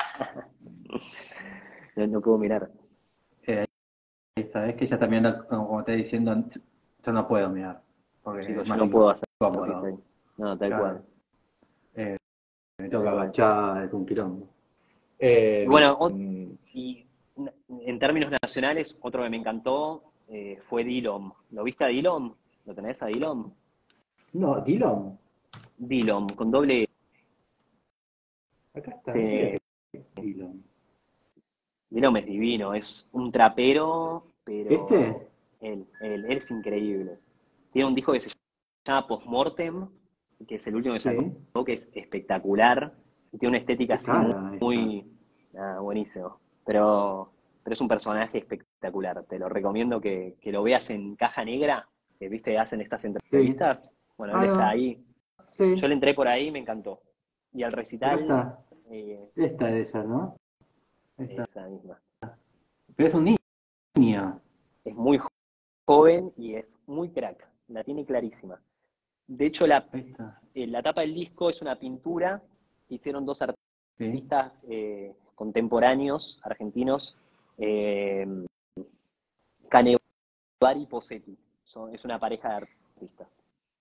No puedo mirar. Ahí está, es que ella también, como está diciendo, yo no puedo mirar. Porque es Chicos, yo más no puedo hacer pis incómodo. ahí. No, tal Claro. cual, Eh, me tengo que tal cual. agachar, es un quilombo. Y bueno, y en términos nacionales, otro que me encantó fue Dillom. ¿Lo viste a Dillom? ¿Lo tenés a Dillom? No, Dillon. Dillom, con doble Acá está, no sabía E. que Dillon. Dillom es divino, es un trapero, pero ¿Este? él es increíble. Tiene un disco que se llama Postmortem, que es el último que sacó, Sí. que es espectacular. Y tiene una estética Qué así muy, cara esta. muy buenísimo. Pero es un personaje espectacular. Te lo recomiendo que lo veas en Caja Negra, que viste, hacen estas Sí. entrevistas. Bueno, él Ah, está no. ahí. Yo Sí. le entré por ahí y me encantó. Y al Acá recital, está. Esta es esa, ¿no? Esta. esa misma. Pero es un niño. Es muy joven y es muy crack. La tiene clarísima. De hecho, Ahí está. la tapa del disco es una pintura que hicieron dos Sí. artistas contemporáneos argentinos, eh, Canevari y Posetti. Es una pareja de artistas.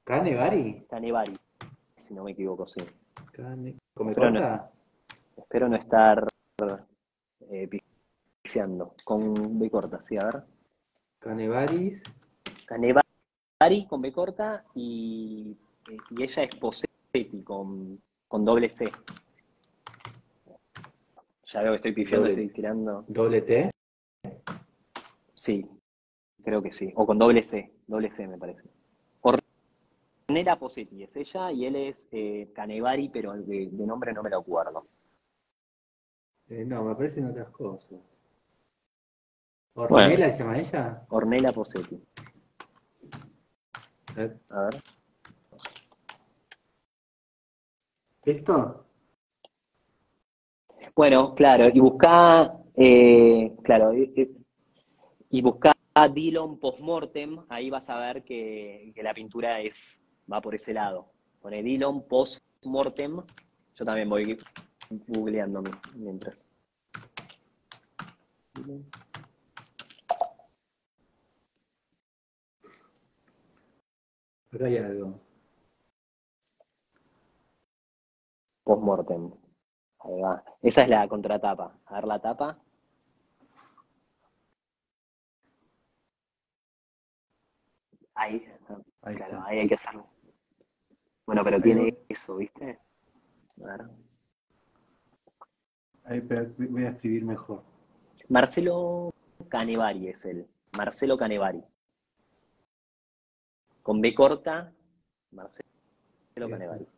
¿Canevari? Canevari, si no me equivoco, sí. ¿Come Espero no, corta? espero no estar pifiando. Con B corta, sí, a ver. Canevaris. Canevari con B corta y ella es Posetti con doble C. Ya veo que estoy pifiando, estoy tirando. Doble T. Sí, creo que sí. O con doble C me parece. Ornella Posetti es ella y él es Canevari, pero de nombre no me lo acuerdo. No, me aparecen otras cosas. Bueno, ¿Ornella se llama ella? Ornella Posetti. Eh, A ver. ¿Esto? Bueno, claro, y buscá Dillon postmortem, ahí vas a ver que la pintura va por ese lado. Pone Dillon postmortem, yo también voy googleando mientras. Acá hay algo. Postmortem, ahí va. Esa es la contratapa. A ver la tapa. Ahí, Ahí claro, está. ahí hay que hacerlo. Bueno, pero Ahí, tiene eso, ¿viste? A ver. ahí voy a escribir mejor. Marcelo Canevari es él. Marcelo Canevari. Con B corta, Marcelo Esto Canevari.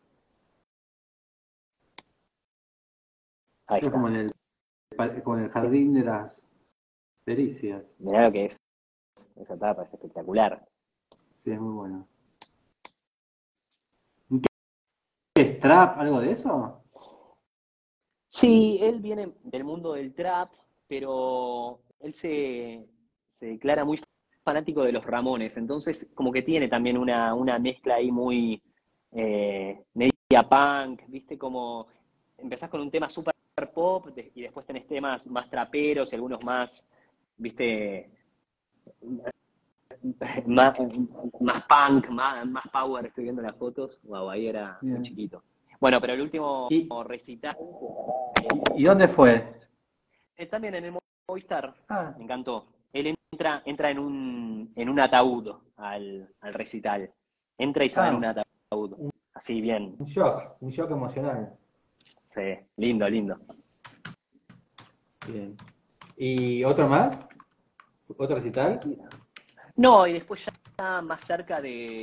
Ahí es está. como en el jardín de las delicias. Mirá lo que es esa tapa, es espectacular. Sí, es muy bueno. ¿Qué es trap? ¿Algo de eso? Sí, él viene del mundo del trap, pero él se declara muy fanático de los Ramones, entonces como que tiene también una mezcla ahí muy media punk, ¿viste? Como empezás con un tema súper pop y después tenés temas más traperos y algunos más, ¿viste? Más, más punk, más power, estoy viendo las fotos. Wow, ahí era muy Bien. chiquito. Bueno, pero el último ¿Y, recital, y dónde fue? también en el Movistar, Ah, me encantó. Él entra en un ataúd al recital. Entra y se va en un ah, ataúd. un, Así bien. un shock emocional. Sí, lindo, lindo. Bien. ¿Y otro más? ¿Otro recital? No, y después ya más cerca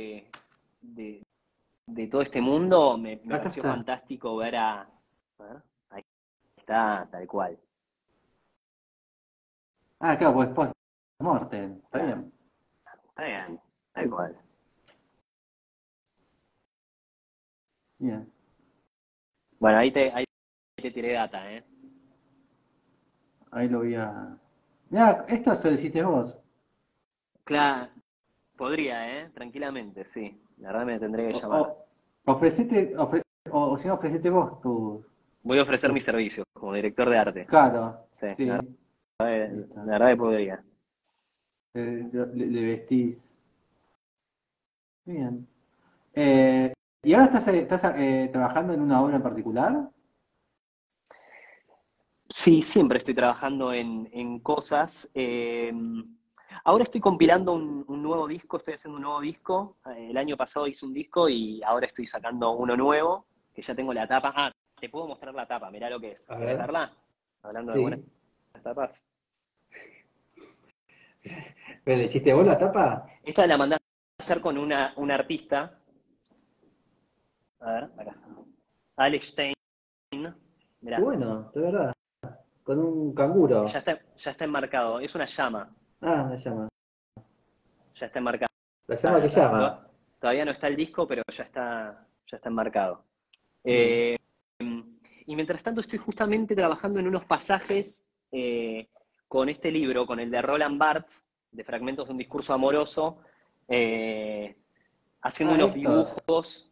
de todo este mundo, me Acá pareció está. fantástico ver a ahí está, tal cual. Ah, claro, pues post-mortem. Está Claro, bien. está bien, tal cual. Bien. Bueno, ahí te tiré data, ¿eh? Ahí lo voy a. Mira, esto se lo hiciste vos. Claro, podría, ¿eh? Tranquilamente, sí. La verdad me tendré que O, llamar. o si no, ofrecete vos Voy a ofrecer tus. mis servicios como director de arte. Claro, Sí, sí. Ahí está. la verdad que podría. Le vestís. Bien. ¿Y ahora estás trabajando en una obra en particular? Sí, siempre estoy trabajando en cosas. Ahora estoy compilando un nuevo disco, estoy haciendo un nuevo disco. El año pasado hice un disco y ahora estoy sacando uno nuevo, que ya tengo la tapa. Ah, te puedo mostrar la tapa, mirá lo que es. A ¿Querés ver. verla? Hablando de buenas Sí. tapas. ¿Pero le hiciste vos la tapa? Esta la mandé a hacer con una artista. A ver, acá. Alex Stein. Qué Mirá, bueno, de verdad. Con un ya canguro. ya está enmarcado. Es una llama. Ah, la llama. Ya está enmarcada La llama que la tapa. llama. Todavía no está el disco, pero ya está enmarcado. Bien. Eh, y mientras tanto estoy justamente trabajando en unos pasajes con este libro, con el de Roland Barthes, de Fragmentos de un discurso amoroso, eh, haciendo Ah, unos estos, dibujos.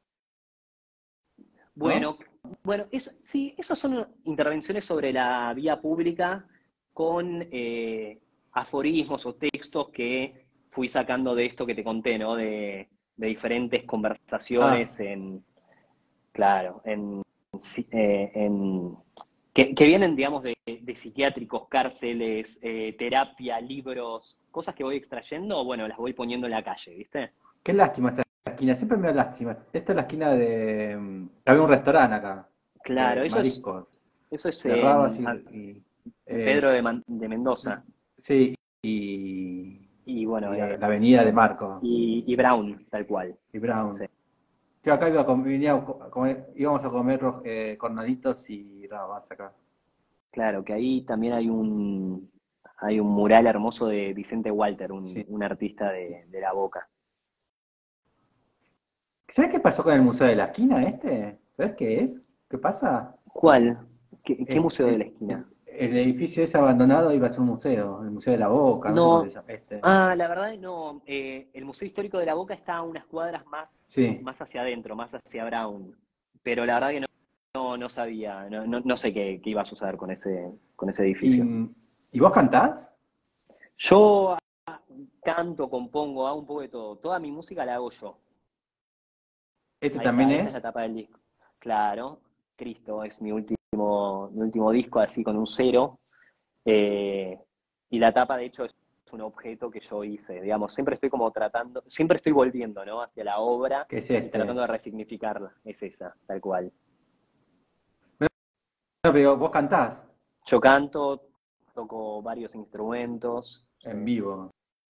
¿no? Bueno, bueno, sí, esas son intervenciones sobre la vía pública con aforismos o textos que fui sacando de esto que te conté, ¿no? de diferentes Ah, conversaciones claro, que vienen, digamos, de psiquiátricos, cárceles, terapia, libros, cosas que voy extrayendo, bueno, las voy poniendo en la calle, ¿viste? qué lástima esta esquina, siempre me da lástima. Esta es la esquina de... había un restaurante acá, Claro, de mariscos, eso es de rabas en eh, Pedro de Mendoza. sí, Y bueno, y la avenida de Marco y Brown, tal cual. y Brown. Sí, Yo acá íbamos a comer cornalitos y rabas acá. claro, que ahí también hay un mural hermoso de Vicente Walter, Sí. un artista de La Boca. ¿Sabes qué pasó con el Museo de la Esquina este? ¿Sabes qué es? ¿Qué pasa? ¿Cuál? ¿Qué El, museo de la el- esquina? el edificio ese abandonado iba a ser un museo, el Museo de la Boca, no sé cómo se No, llama este. la verdad no. El Museo Histórico de La Boca está a unas cuadras Sí. más hacia adentro, más hacia Brown. Pero la verdad que no sabía, no sé qué iba a suceder con ese ¿Y, edificio. y vos cantás? Yo canto, compongo, hago un poco de todo. Toda mi música la hago yo. ¿Este Ahí también está, esa es es? la tapa del disco. Claro, Cristo es mi último disco así con un cero. Eh, y la tapa, de hecho, es un objeto que yo hice. Digamos, siempre estoy como tratando, siempre estoy volviendo, ¿no? Hacia la obra ¿Qué es y tratando este? de resignificarla. Es esa, tal cual. No, pero vos cantás Yo canto, toco varios instrumentos. Sí, en vivo.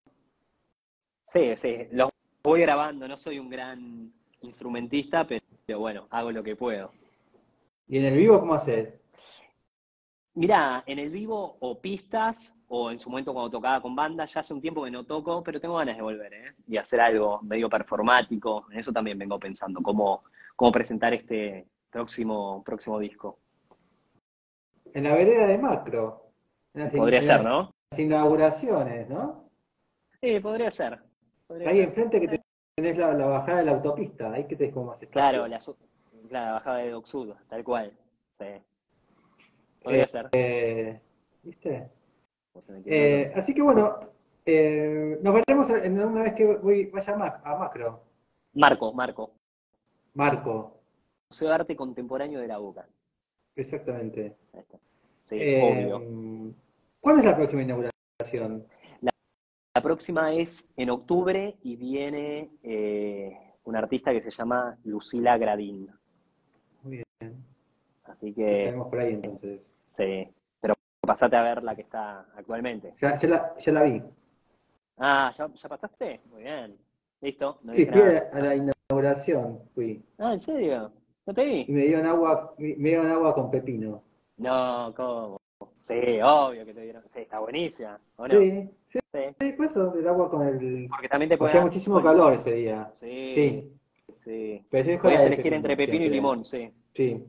sí, los voy grabando. No soy un gran instrumentista, pero bueno, hago lo que puedo. ¿Y en el vivo cómo haces? Mirá, en el vivo o pistas, o en su momento cuando tocaba con banda, ya hace un tiempo que no toco, pero tengo ganas de volver, ¿eh? Y hacer algo medio performático. En eso también vengo pensando, cómo presentar este próximo disco. En la vereda de Macro, Podría en ser, las ¿no? inauguraciones, ¿no? Sí, podría ser, podría Ahí ser. enfrente que tenés la bajada de la autopista, ahí que tenés como más Claro, espacio. claro, la bajada de Dock Sud, tal cual. Sí, podría ser. ¿Viste? ¿Cómo se me entiende todo? Así que bueno, nos veremos en una vez que vaya a Macro. Marco, Marco, Museo de Arte Contemporáneo de La Boca. exactamente. Ahí está. Sí, obvio. Eh, ¿Cuándo es la próxima inauguración? La próxima es en octubre y viene una artista que se llama Lucila Gradín. Muy bien, Así que estaremos por ahí entonces. sí, pero pasate a ver la que está actualmente. Ya la vi. Ah, ¿ya pasaste? Muy bien. Listo, no Sí, dije fui nada. a la inauguración, fui. Ah, ¿en serio? ¿No te Y vi? me dieron agua con pepino. No, ¿cómo? Sí, obvio que te dieron. Sí, está buenísima, ¿o no? Sí, sí, Sí. sí, por eso, el agua con el... Porque también te puede Hacía dar muchísimo con calor limón. ese día. Sí, Sí, sí. pero yo con la Podías de elegir entre pepino pepino y siempre. limón, sí. Sí.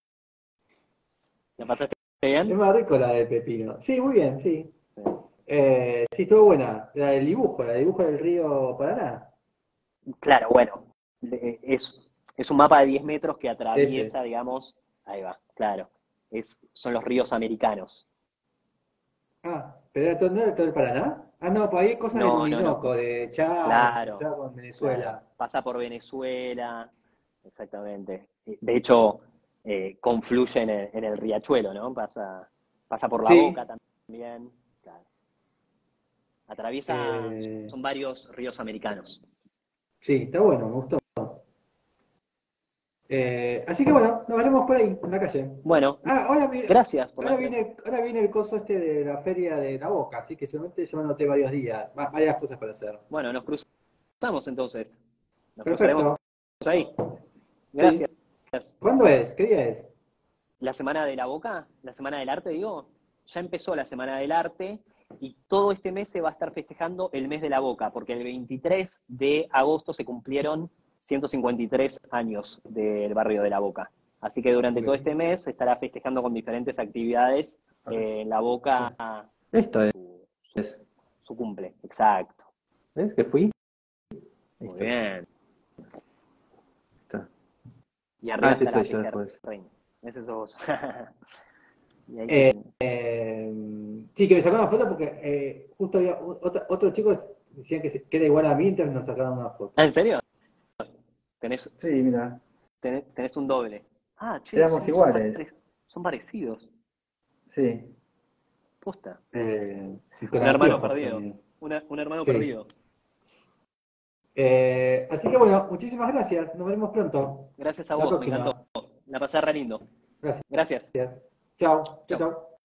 ¿La pasaste Es bien? más rico la de pepino. Sí, muy bien, sí. Sí. Sí, estuvo buena. La del dibujo del río Paraná. Claro, bueno, es un mapa de 10 metros que Ese. atraviesa, digamos, ahí va, claro, son los ríos americanos. Ah, pero no era todo el Paraná. Ah, no, pues ahí hay cosas del No, Orinoco, de Chávez, claro, Chaco en claro, Venezuela. pasa por Venezuela, exactamente. De hecho, confluye en el riachuelo, ¿no? Pasa por La Boca Sí, también, claro. Atraviesa, eh, son varios ríos americanos. sí, está bueno, me gustó. Así que bueno, nos veremos por ahí, en la calle. Bueno, Ah, gracias por la info. ahora viene el coso este de la feria de la Boca, así que seguramente yo me anoté varios días, varias cosas para hacer. Bueno, nos cruzamos entonces, nos cruzaremos Perfecto, ahí. Gracias. sí. ¿Cuándo es? ¿Qué día es? La Semana de la Boca, la Semana del Arte, digo, ya empezó la Semana del Arte y todo este mes se va a estar festejando el mes de la Boca, porque el 23 de agosto se cumplieron 153 años del barrio de la Boca. Así que durante Muy todo bien. este mes se estará festejando con diferentes actividades en la Boca Esto es. su, su cumple. Exacto. ¿Ves que fui? Muy Listo. bien. Está. Y Ah, arriba este está la soy yo fiesta después. reina. Ese sos vos. Y ahí Eh, tienen. sí, que me sacaron una foto porque justo había otros chicos decían que era igual a mí, entonces nos sacaron una foto. ¿Ah, en serio? Tenés, Sí, mira, tenés un doble. Ah, che, éramos sí, iguales. son parecidos. Sí. Posta. Y con Un hermano anteojos perdido. también. Un hermano Sí. perdido. Así que bueno, muchísimas gracias. Nos veremos pronto. Gracias a La vos, me encantó. próxima. La pasé re lindo. Gracias. Gracias. Chao. Chao, Chau. chao.